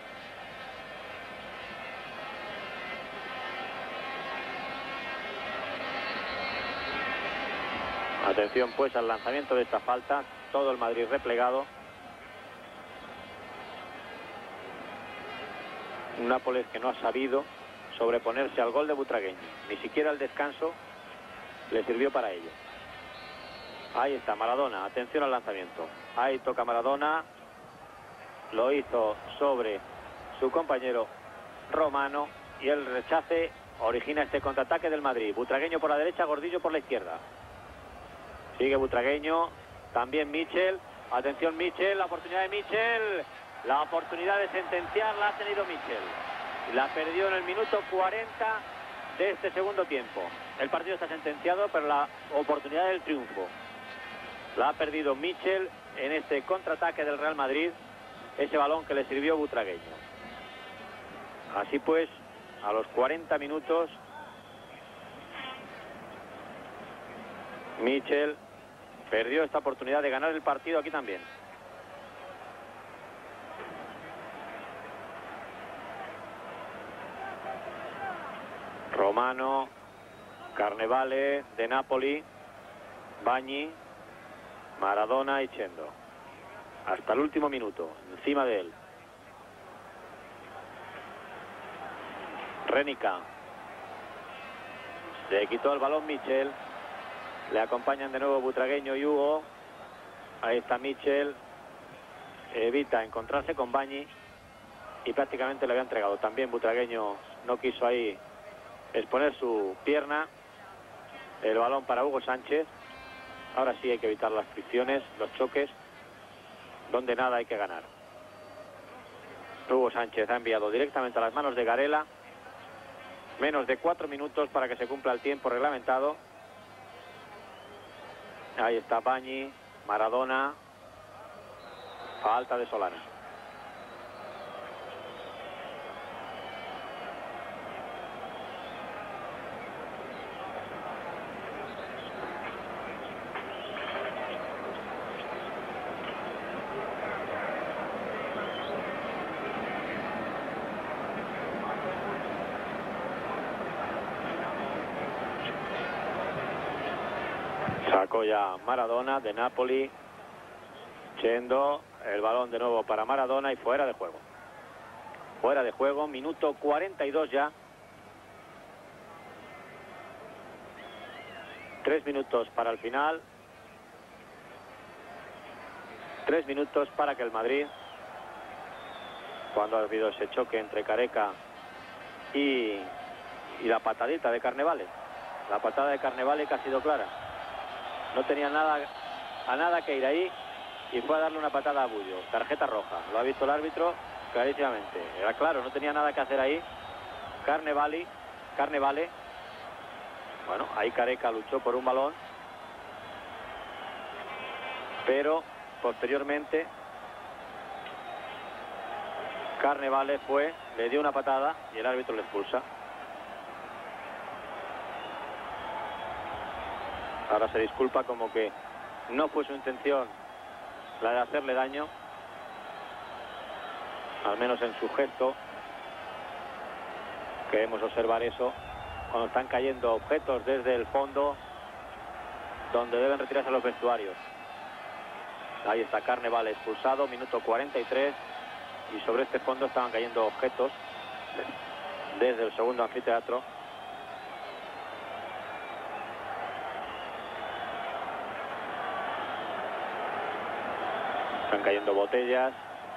Atención pues al lanzamiento de esta falta. Todo el Madrid replegado. Un Nápoles que no ha sabido sobreponerse al gol de Butragueño. Ni siquiera el descanso le sirvió para ello. Ahí está Maradona. Atención al lanzamiento. Ahí toca Maradona. Lo hizo sobre su compañero Romano. Y el rechace origina este contraataque del Madrid. Butragueño por la derecha, Gordillo por la izquierda. Sigue Butragueño. También Michel. Atención Michel. La oportunidad de Michel. La oportunidad de sentenciar la ha tenido Michel. La perdió en el minuto cuarenta de este segundo tiempo. El partido está sentenciado, pero la oportunidad del triunfo la ha perdido Michel en este contraataque del Real Madrid. Ese balón que le sirvió Butragueño. Así pues, a los cuarenta minutos, Michel perdió esta oportunidad de ganar el partido aquí también. Romano, Carnevale, De Napoli, Bagni, Maradona y Chendo. Hasta el último minuto, encima de él. Rénica. Se quitó el balón Michel. Le acompañan de nuevo Butragueño y Hugo. Ahí está Michel. Evita encontrarse con Bagni. Y prácticamente le había entregado. También Butragueño no quiso ahí exponer su pierna. El balón para Hugo Sánchez. Ahora sí hay que evitar las fricciones, los choques, donde nada hay que ganar. Hugo Sánchez ha enviado directamente a las manos de Garela. Menos de cuatro minutos para que se cumpla el tiempo reglamentado. Ahí está Bagni, Maradona. Falta de Solana. Sacó ya Maradona, De Napoli. Chendo, el balón de nuevo para Maradona y fuera de juego. Fuera de juego, minuto cuarenta y dos ya. Tres minutos para el final. Tres minutos para que el Madrid, cuando ha habido ese choque entre Careca y, y la patadita de Carnevale. La patada de Carnevale que ha sido clara. No tenía nada a nada que ir ahí y fue a darle una patada a Bullo. Tarjeta roja. Lo ha visto el árbitro clarísimamente. Era claro, no tenía nada que hacer ahí. Carnevale, Carnevale. Bueno, ahí Careca luchó por un balón. Pero posteriormente Carnevale fue, le dio una patada y el árbitro le expulsa. Ahora se disculpa como que no fue su intención la de hacerle daño, al menos en su gesto. Queremos observar eso cuando están cayendo objetos desde el fondo donde deben retirarse los vestuarios. Ahí está Carneval expulsado, minuto cuarenta y tres, y sobre este fondo estaban cayendo objetos desde el segundo anfiteatro. Están cayendo botellas.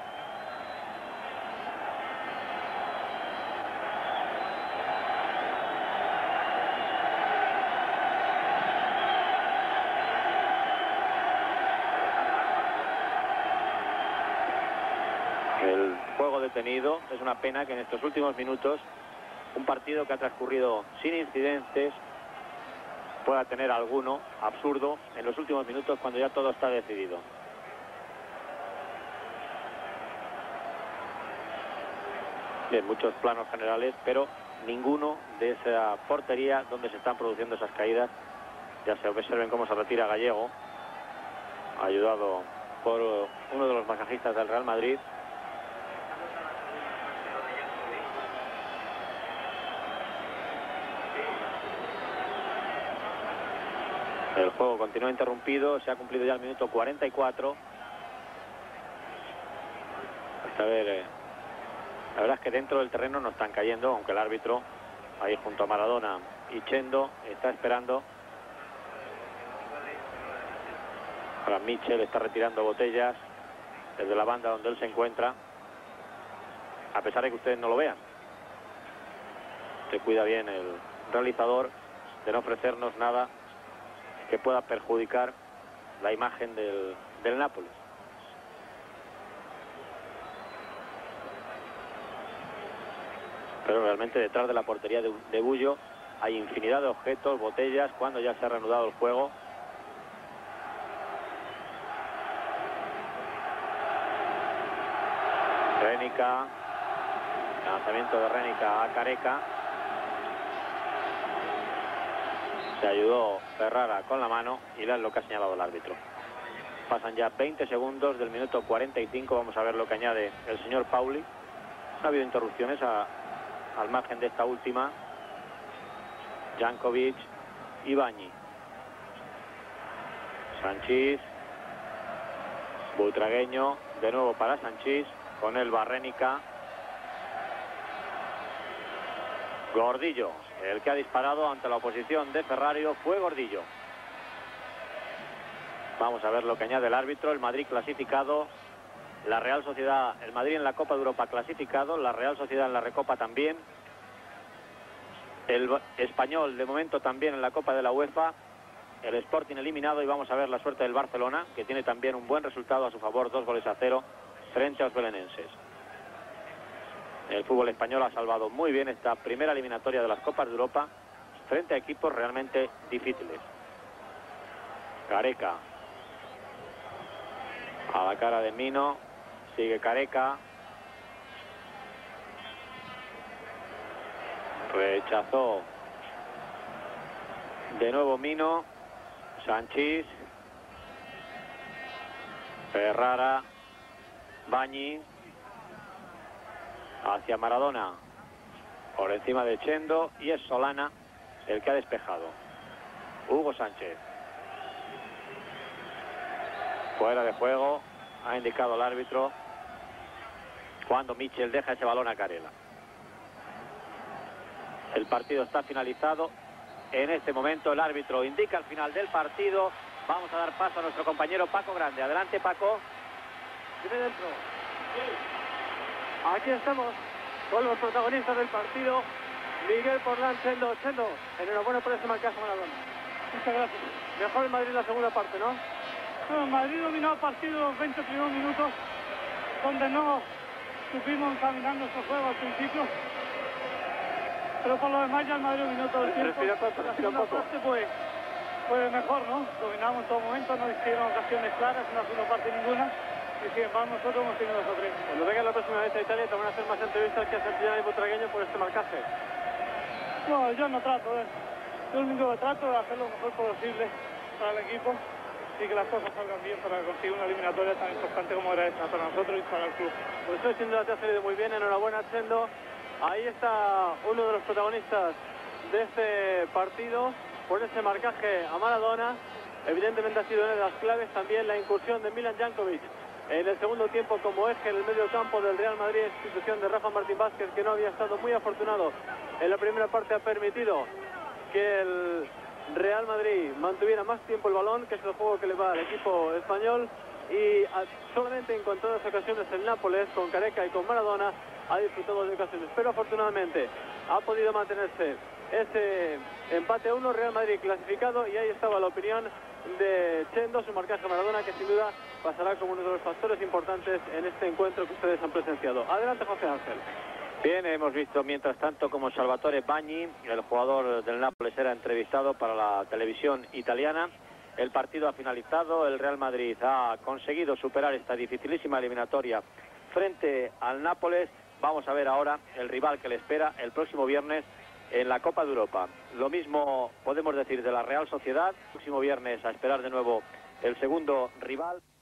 El juego detenido. Es una pena que en estos últimos minutos un partido que ha transcurrido sin incidentes pueda tener alguno absurdo en los últimos minutos cuando ya todo está decidido. Bien, muchos planos generales, pero ninguno de esa portería donde se están produciendo esas caídas. Ya se observen cómo se retira Gallego, ayudado por uno de los masajistas del Real Madrid. El juego continúa interrumpido, se ha cumplido ya el minuto cuarenta y cuatro. Hasta ver, eh, la verdad es que dentro del terreno no están cayendo, aunque el árbitro, ahí junto a Maradona y Chendo, está esperando. Ahora Mitchell está retirando botellas desde la banda donde él se encuentra, a pesar de que ustedes no lo vean. Se cuida bien el realizador de no ofrecernos nada que pueda perjudicar la imagen del, del Nápoles. Pero realmente detrás de la portería de, de Bullo hay infinidad de objetos, botellas, cuando ya se ha reanudado el juego. Rénica, lanzamiento de Rénica a Careca. Se ayudó Ferrara con la mano y es lo que ha señalado el árbitro. Pasan ya veinte segundos del minuto cuarenta y cinco. Vamos a ver lo que añade el señor Pauli. No ha habido interrupciones a, al margen de esta última. Jankovic y Bañi. Sanchís. Butragueño. De nuevo para Sanchís. Con el Barrénica. Gordillo. El que ha disparado ante la oposición de Ferrario fue Gordillo. Vamos a ver lo que añade el árbitro. El Madrid clasificado. La Real Sociedad, el Madrid en la Copa de Europa clasificado. La Real Sociedad en la Recopa también. El Español de momento también en la Copa de la UEFA. El Sporting eliminado. Y vamos a ver la suerte del Barcelona, que tiene también un buen resultado a su favor. Dos goles a cero frente a los belenenses. El fútbol español ha salvado muy bien esta primera eliminatoria de las Copas de Europa frente a equipos realmente difíciles. Careca. A la cara de Mino. Sigue Careca. Rechazó. De nuevo Mino. Sanchís. Ferrara. Bañi. Hacia Maradona, por encima de Chendo, y es Solana el que ha despejado. Hugo Sánchez. Fuera de juego, ha indicado el árbitro cuando Mitchell deja ese balón a Carela. El partido está finalizado. En este momento el árbitro indica el final del partido. Vamos a dar paso a nuestro compañero Paco Grande. Adelante, Paco. Viene dentro. Aquí estamos con los protagonistas del partido. Miguel Porlán, Chendo. Chendo, enhorabuena por ese marcaje, Maradona. Muchas gracias. Mejor el Madrid en la segunda parte, ¿no? Bueno, Madrid dominó el partido los veinte primeros minutos, donde no supimos encaminar nuestro juego al principio. Pero por lo demás ya el Madrid dominó todo el tiempo. Respira poco, la respira segunda poco. parte pues, pues mejor, ¿no? Dominamos en todo momento, no hicieron ocasiones claras, en la segunda parte ninguna. Y sin embargo nosotros hemos tenido dos o tres. Cuando venga la próxima vez a Italia te van a hacer más entrevistas que a Santillana y Butragueño por este marcaje. No, yo no trato, ¿eh? Yo lo único que trato es hacer lo mejor posible para el equipo y que las cosas salgan bien para conseguir una eliminatoria tan importante como era esta para nosotros y para el club. Pues hoy sin duda te ha salido muy bien, enhorabuena Chendo. Ahí está uno de los protagonistas de este partido, por ese marcaje a Maradona. Evidentemente ha sido una de las claves también la incursión de Milan Jankovic en el segundo tiempo como eje en el medio campo del Real Madrid, institución de Rafa Martín Vázquez, que no había estado muy afortunado en la primera parte. Ha permitido que el Real Madrid mantuviera más tiempo el balón, que es el juego que le va al equipo español, y a, solamente en contadas ocasiones el Nápoles, con Careca y con Maradona, ha disfrutado de ocasiones, pero afortunadamente ha podido mantenerse ese empate a uno, Real Madrid clasificado, y ahí estaba la opinión de Chendo, su marcaje a Maradona, que sin duda pasará como uno de los factores importantes en este encuentro que ustedes han presenciado. Adelante, José Ángel. Bien, hemos visto mientras tanto como Salvatore Bagni, el jugador del Nápoles, era entrevistado para la televisión italiana. El partido ha finalizado, el Real Madrid ha conseguido superar esta dificilísima eliminatoria frente al Nápoles. Vamos a ver ahora el rival que le espera el próximo viernes en la Copa de Europa. Lo mismo podemos decir de la Real Sociedad. El próximo viernes a esperar de nuevo el segundo rival.